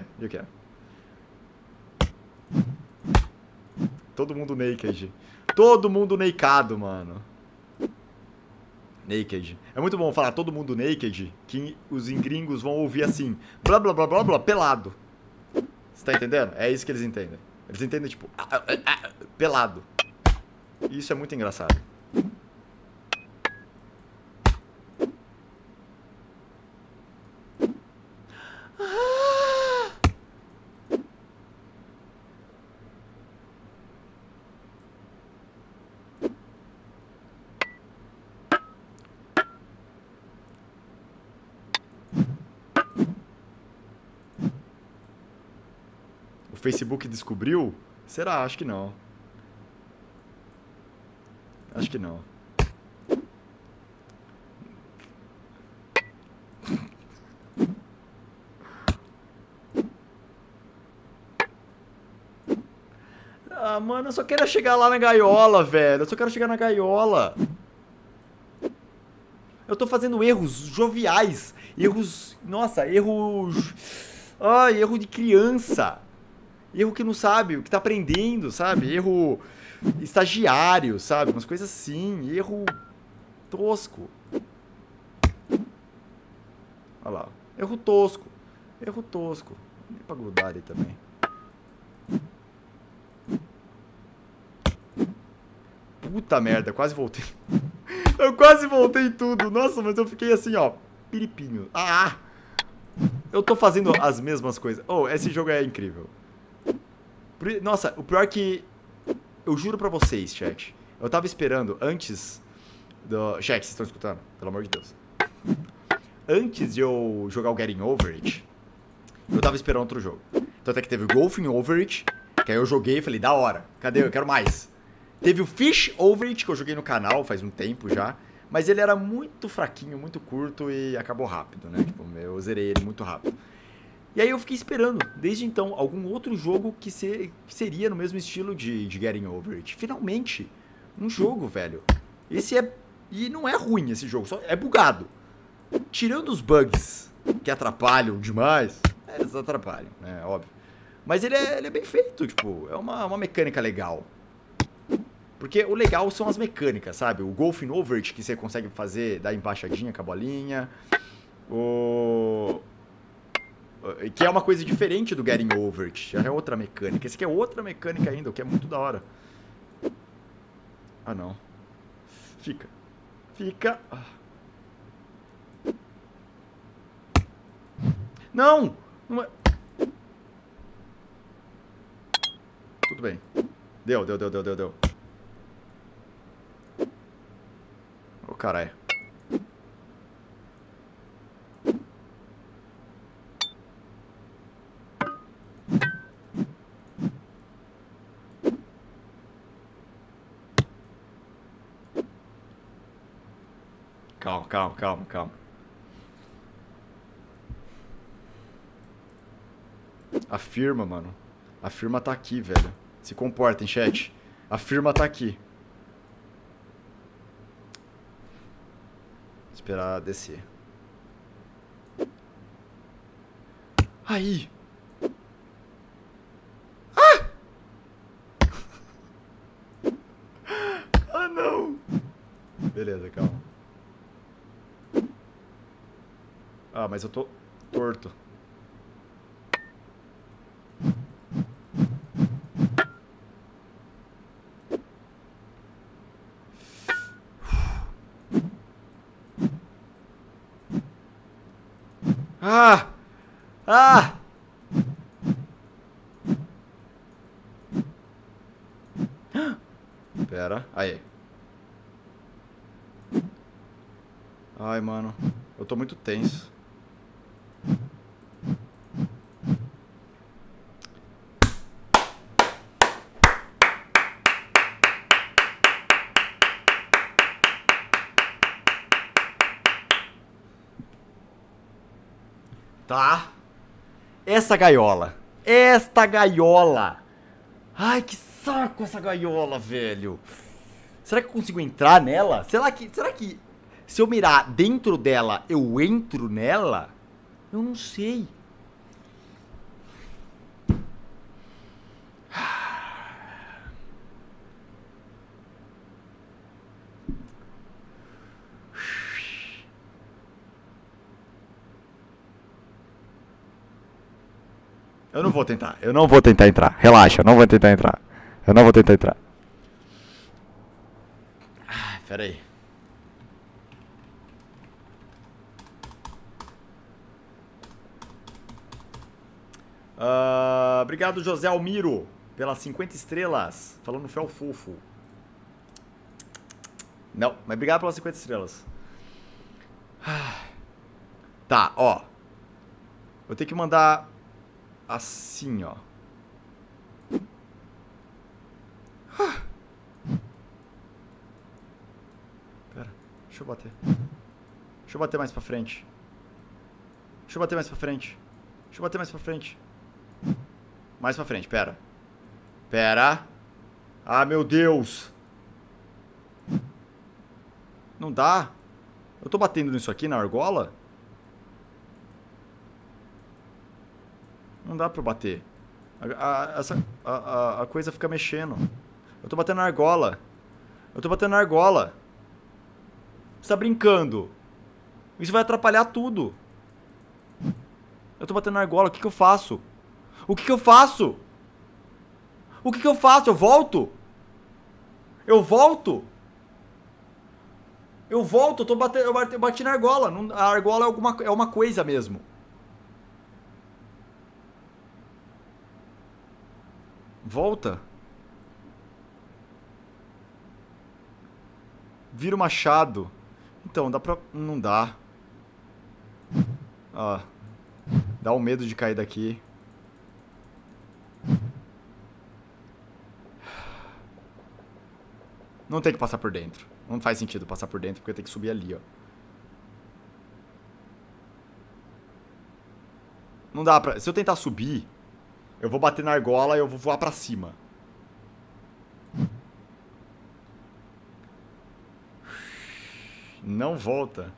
Todo mundo naked. Todo mundo nakeado, mano. Naked. É muito bom falar todo mundo naked, que os gringos vão ouvir assim, blá blá blá blá blá, pelado. Você tá entendendo? É isso que eles entendem. Eles entendem tipo, pelado. Isso é muito engraçado. O Facebook descobriu? Será? Acho que não. Acho que não. Ah, mano, eu só quero chegar lá na gaiola, velho. Eu só quero chegar na gaiola. Eu tô fazendo erros joviais. Erros... Nossa, erros... Ai, erro de criança. Erro que não sabe, o que tá aprendendo, sabe? Erro estagiário, sabe? Umas coisas assim. Erro tosco. Olha lá. Erro tosco. Erro tosco. Nem pra grudar ali também. Puta merda, quase voltei. Eu quase voltei tudo. Nossa, mas eu fiquei assim, ó. Piripinho. Ah! Eu tô fazendo as mesmas coisas. Oh, esse jogo é incrível. Nossa, o pior é que... Eu juro pra vocês, chat. Eu tava esperando antes do... Chat, vocês estão escutando? Pelo amor de Deus. Antes de eu jogar o Getting Over It, eu tava esperando outro jogo. Então até que teve o Golfing Over It, que aí eu joguei e falei, da hora. Cadê? Eu quero mais. Teve o Fish Over It, que eu joguei no canal faz um tempo já. Mas ele era muito fraquinho, muito curto e acabou rápido, né? Tipo, eu zerei ele muito rápido. E aí eu fiquei esperando, desde então, algum outro jogo que seria no mesmo estilo de Getting Over It. Finalmente, um jogo, velho. Esse é... E não é ruim esse jogo, só é bugado. Tirando os bugs que atrapalham demais, eles atrapalham, né? Óbvio. Mas ele é bem feito, tipo, é uma mecânica legal. Porque o legal são as mecânicas, sabe? O Golfing Over It, que você consegue fazer, dar embaixadinha com a bolinha. Que é uma coisa diferente do Getting Over It. Já é outra mecânica. Esse aqui é outra mecânica ainda, o que é muito da hora. Ah, não. Fica. Não! Não é... Tudo bem. Deu. Ô, caralho. Calma. A firma, mano. A firma tá aqui, velho. Se comportem, chat. A firma tá aqui. Esperar descer. Aí! Ah! Ah, não! Beleza, calma. Ah, mas eu tô torto. Ah! Pera, aí. Ai, mano. Eu tô muito tenso. Tá. Esta gaiola. Esta gaiola. Ai, que saco essa gaiola, velho. Será que eu consigo entrar nela? Será que se eu mirar dentro dela, eu entro nela? Eu não sei. Eu não vou tentar. Eu não vou tentar entrar. Relaxa, eu não vou tentar entrar. Eu não vou tentar entrar. Ah, pera aí. Obrigado, José Almiro, pelas 50 estrelas. Falando fel fofo. Não, mas obrigado pelas 50 estrelas. Tá, ó. Vou ter que mandar assim, ó. Pera, deixa eu bater. Deixa eu bater mais pra frente. Deixa eu bater mais pra frente. Deixa eu bater mais pra frente. Mais pra frente, pera. Pera. Ah, meu Deus. Não dá. Eu tô batendo nisso aqui na argola? Não dá pra eu bater. A coisa fica mexendo. Eu tô batendo na argola. Eu tô batendo na argola. Você tá brincando. Isso vai atrapalhar tudo. Eu tô batendo na argola. O que que eu faço? O que que eu faço? O que que eu faço? Eu volto? Eu volto? Eu volto, eu bati na argola. A argola é uma coisa mesmo. Volta. Vira o machado. Então, dá pra... Não dá. Ó. Dá um medo de cair daqui. Não tem que passar por dentro. Não faz sentido passar por dentro, porque eu tenho que subir ali, ó. Não dá pra... Se eu tentar subir, eu vou bater na argola e eu vou voar pra cima. Não volta.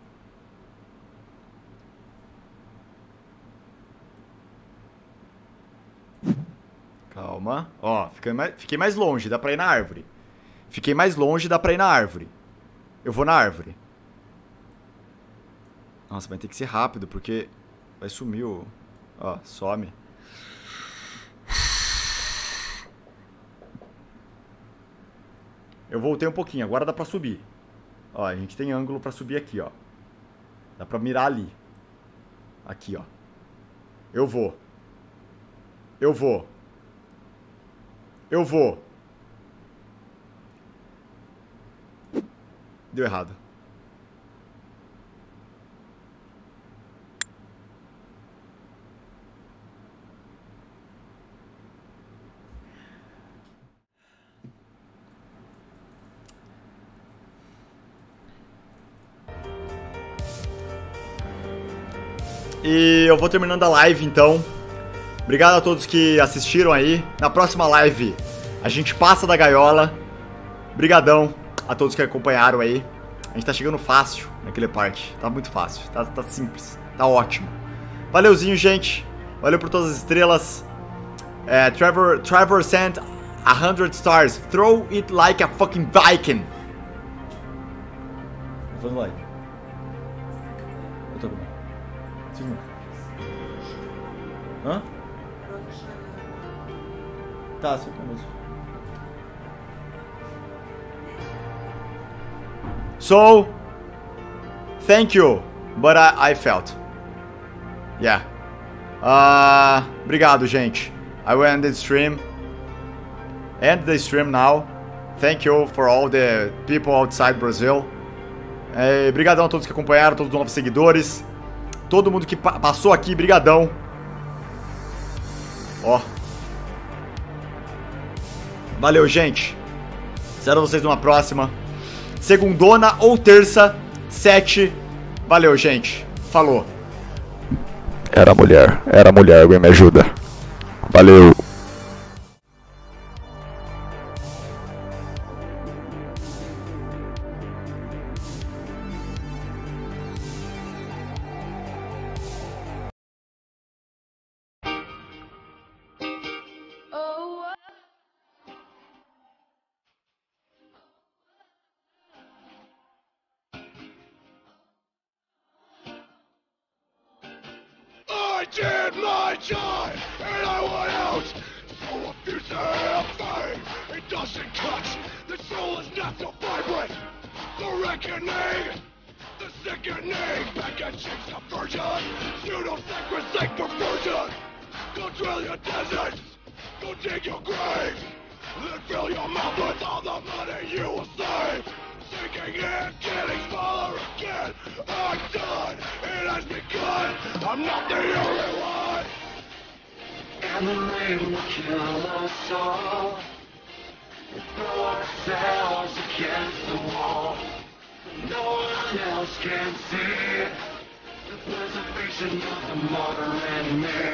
Calma. Ó, fiquei mais longe, dá pra ir na árvore. Fiquei mais longe, dá pra ir na árvore. Eu vou na árvore. Nossa, vai ter que ser rápido, porque vai sumir o... Ó, some. Eu voltei um pouquinho, agora dá pra subir. Ó, a gente tem ângulo pra subir aqui, ó. Dá pra mirar ali. Aqui, ó. Eu vou. Eu vou. Eu vou. Deu errado. E eu vou terminando a live, então. Obrigado a todos que assistiram aí. Na próxima live, a gente passa da gaiola. Brigadão a todos que acompanharam aí. A gente tá chegando fácil naquele parte. Tá muito fácil. Tá simples. Tá ótimo. Valeuzinho, gente. Valeu por todas as estrelas. Trevor sent 100 stars. Throw it like a fucking Viking. Vamos lá. Eu tô bem. Hã? Tá, 5 minutos. So, thank you, but I felt. Yeah. Obrigado, gente. I will end the stream. End the stream now. Thank you for all the people outside Brazil. Brigadão a todos que acompanharam, todos os novos seguidores. Todo mundo que passou aqui, brigadão. Ó. Valeu, gente. Espero vocês numa próxima. Segundona ou terça, 7. Valeu, gente. Falou. Era mulher, alguém me ajuda. Valeu. I did my time, and I went out. So if you say a thing, it doesn't touch. The soul is not so vibrant. The reckoning, the sickening, packaging subversion. Pseudo-sacrosanct perversion. Go drill your deserts, go dig your grave. Then fill your mouth with all the money you will save. Sinking in, getting smaller again. I'm done, it has begun. I'm not the only one. And the rain will kill us all. We throw ourselves against the wall. No one else can see the preservation of the modern enemy.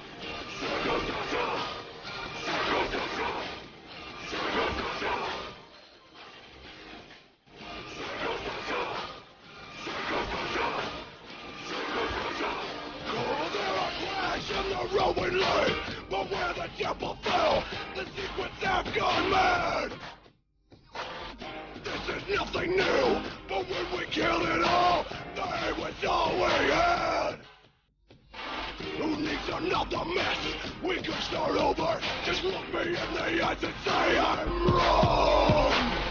In the Roman lane, but where the temple fell, the secrets have gone mad. This is nothing new, but when we killed it all, the hate was all we had. Who needs another mess? We could start over. Just look me in the eyes and say I'm wrong.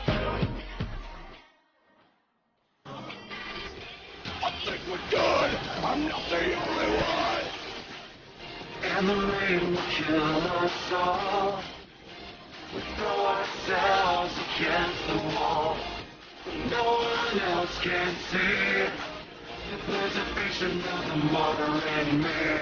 I think we're good. I'm not the only one. And the rain will kill us all. We throw ourselves against the wall. No one else can see the preservation of the modern enemy.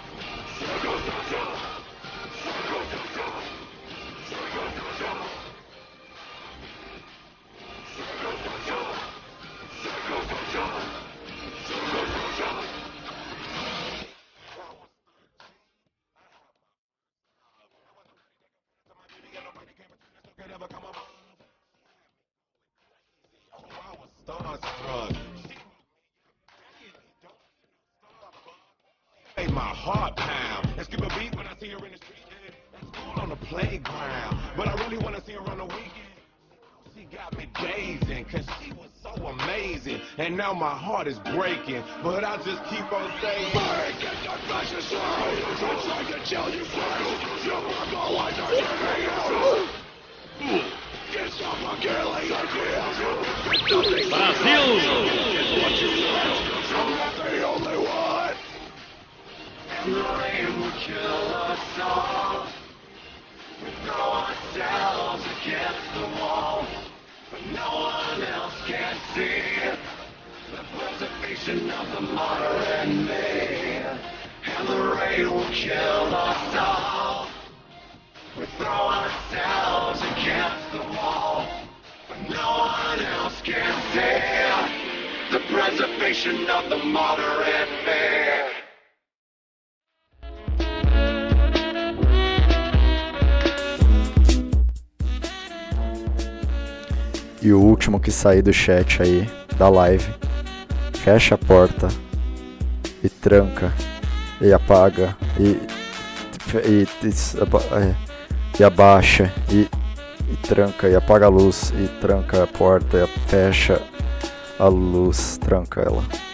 Make my heart pound. And skip a beat when I see her in the street. That's cool on the playground, but I really wanna see her on the weekend. She got me dazing, cause she was so amazing. And now my heart is breaking, but I just keep on saying, break it, the precious soul. I'm trying to tell you first. Your purple eyes are giving out. It's not my killing ideas. It's nothing. Brasil! It's what you want. I'm not the only one. And the rain will kill us all. We throw ourselves against the wall, but no one else can see the preservation of the modern man. And the rain will kill us all. We throw ourselves against the wall, but no one else can see the preservation of the modern man. E o último que sair do chat aí, da live, fecha a porta e tranca e apaga e abaixa e tranca e apaga a luz e tranca a porta e fecha a luz, tranca ela.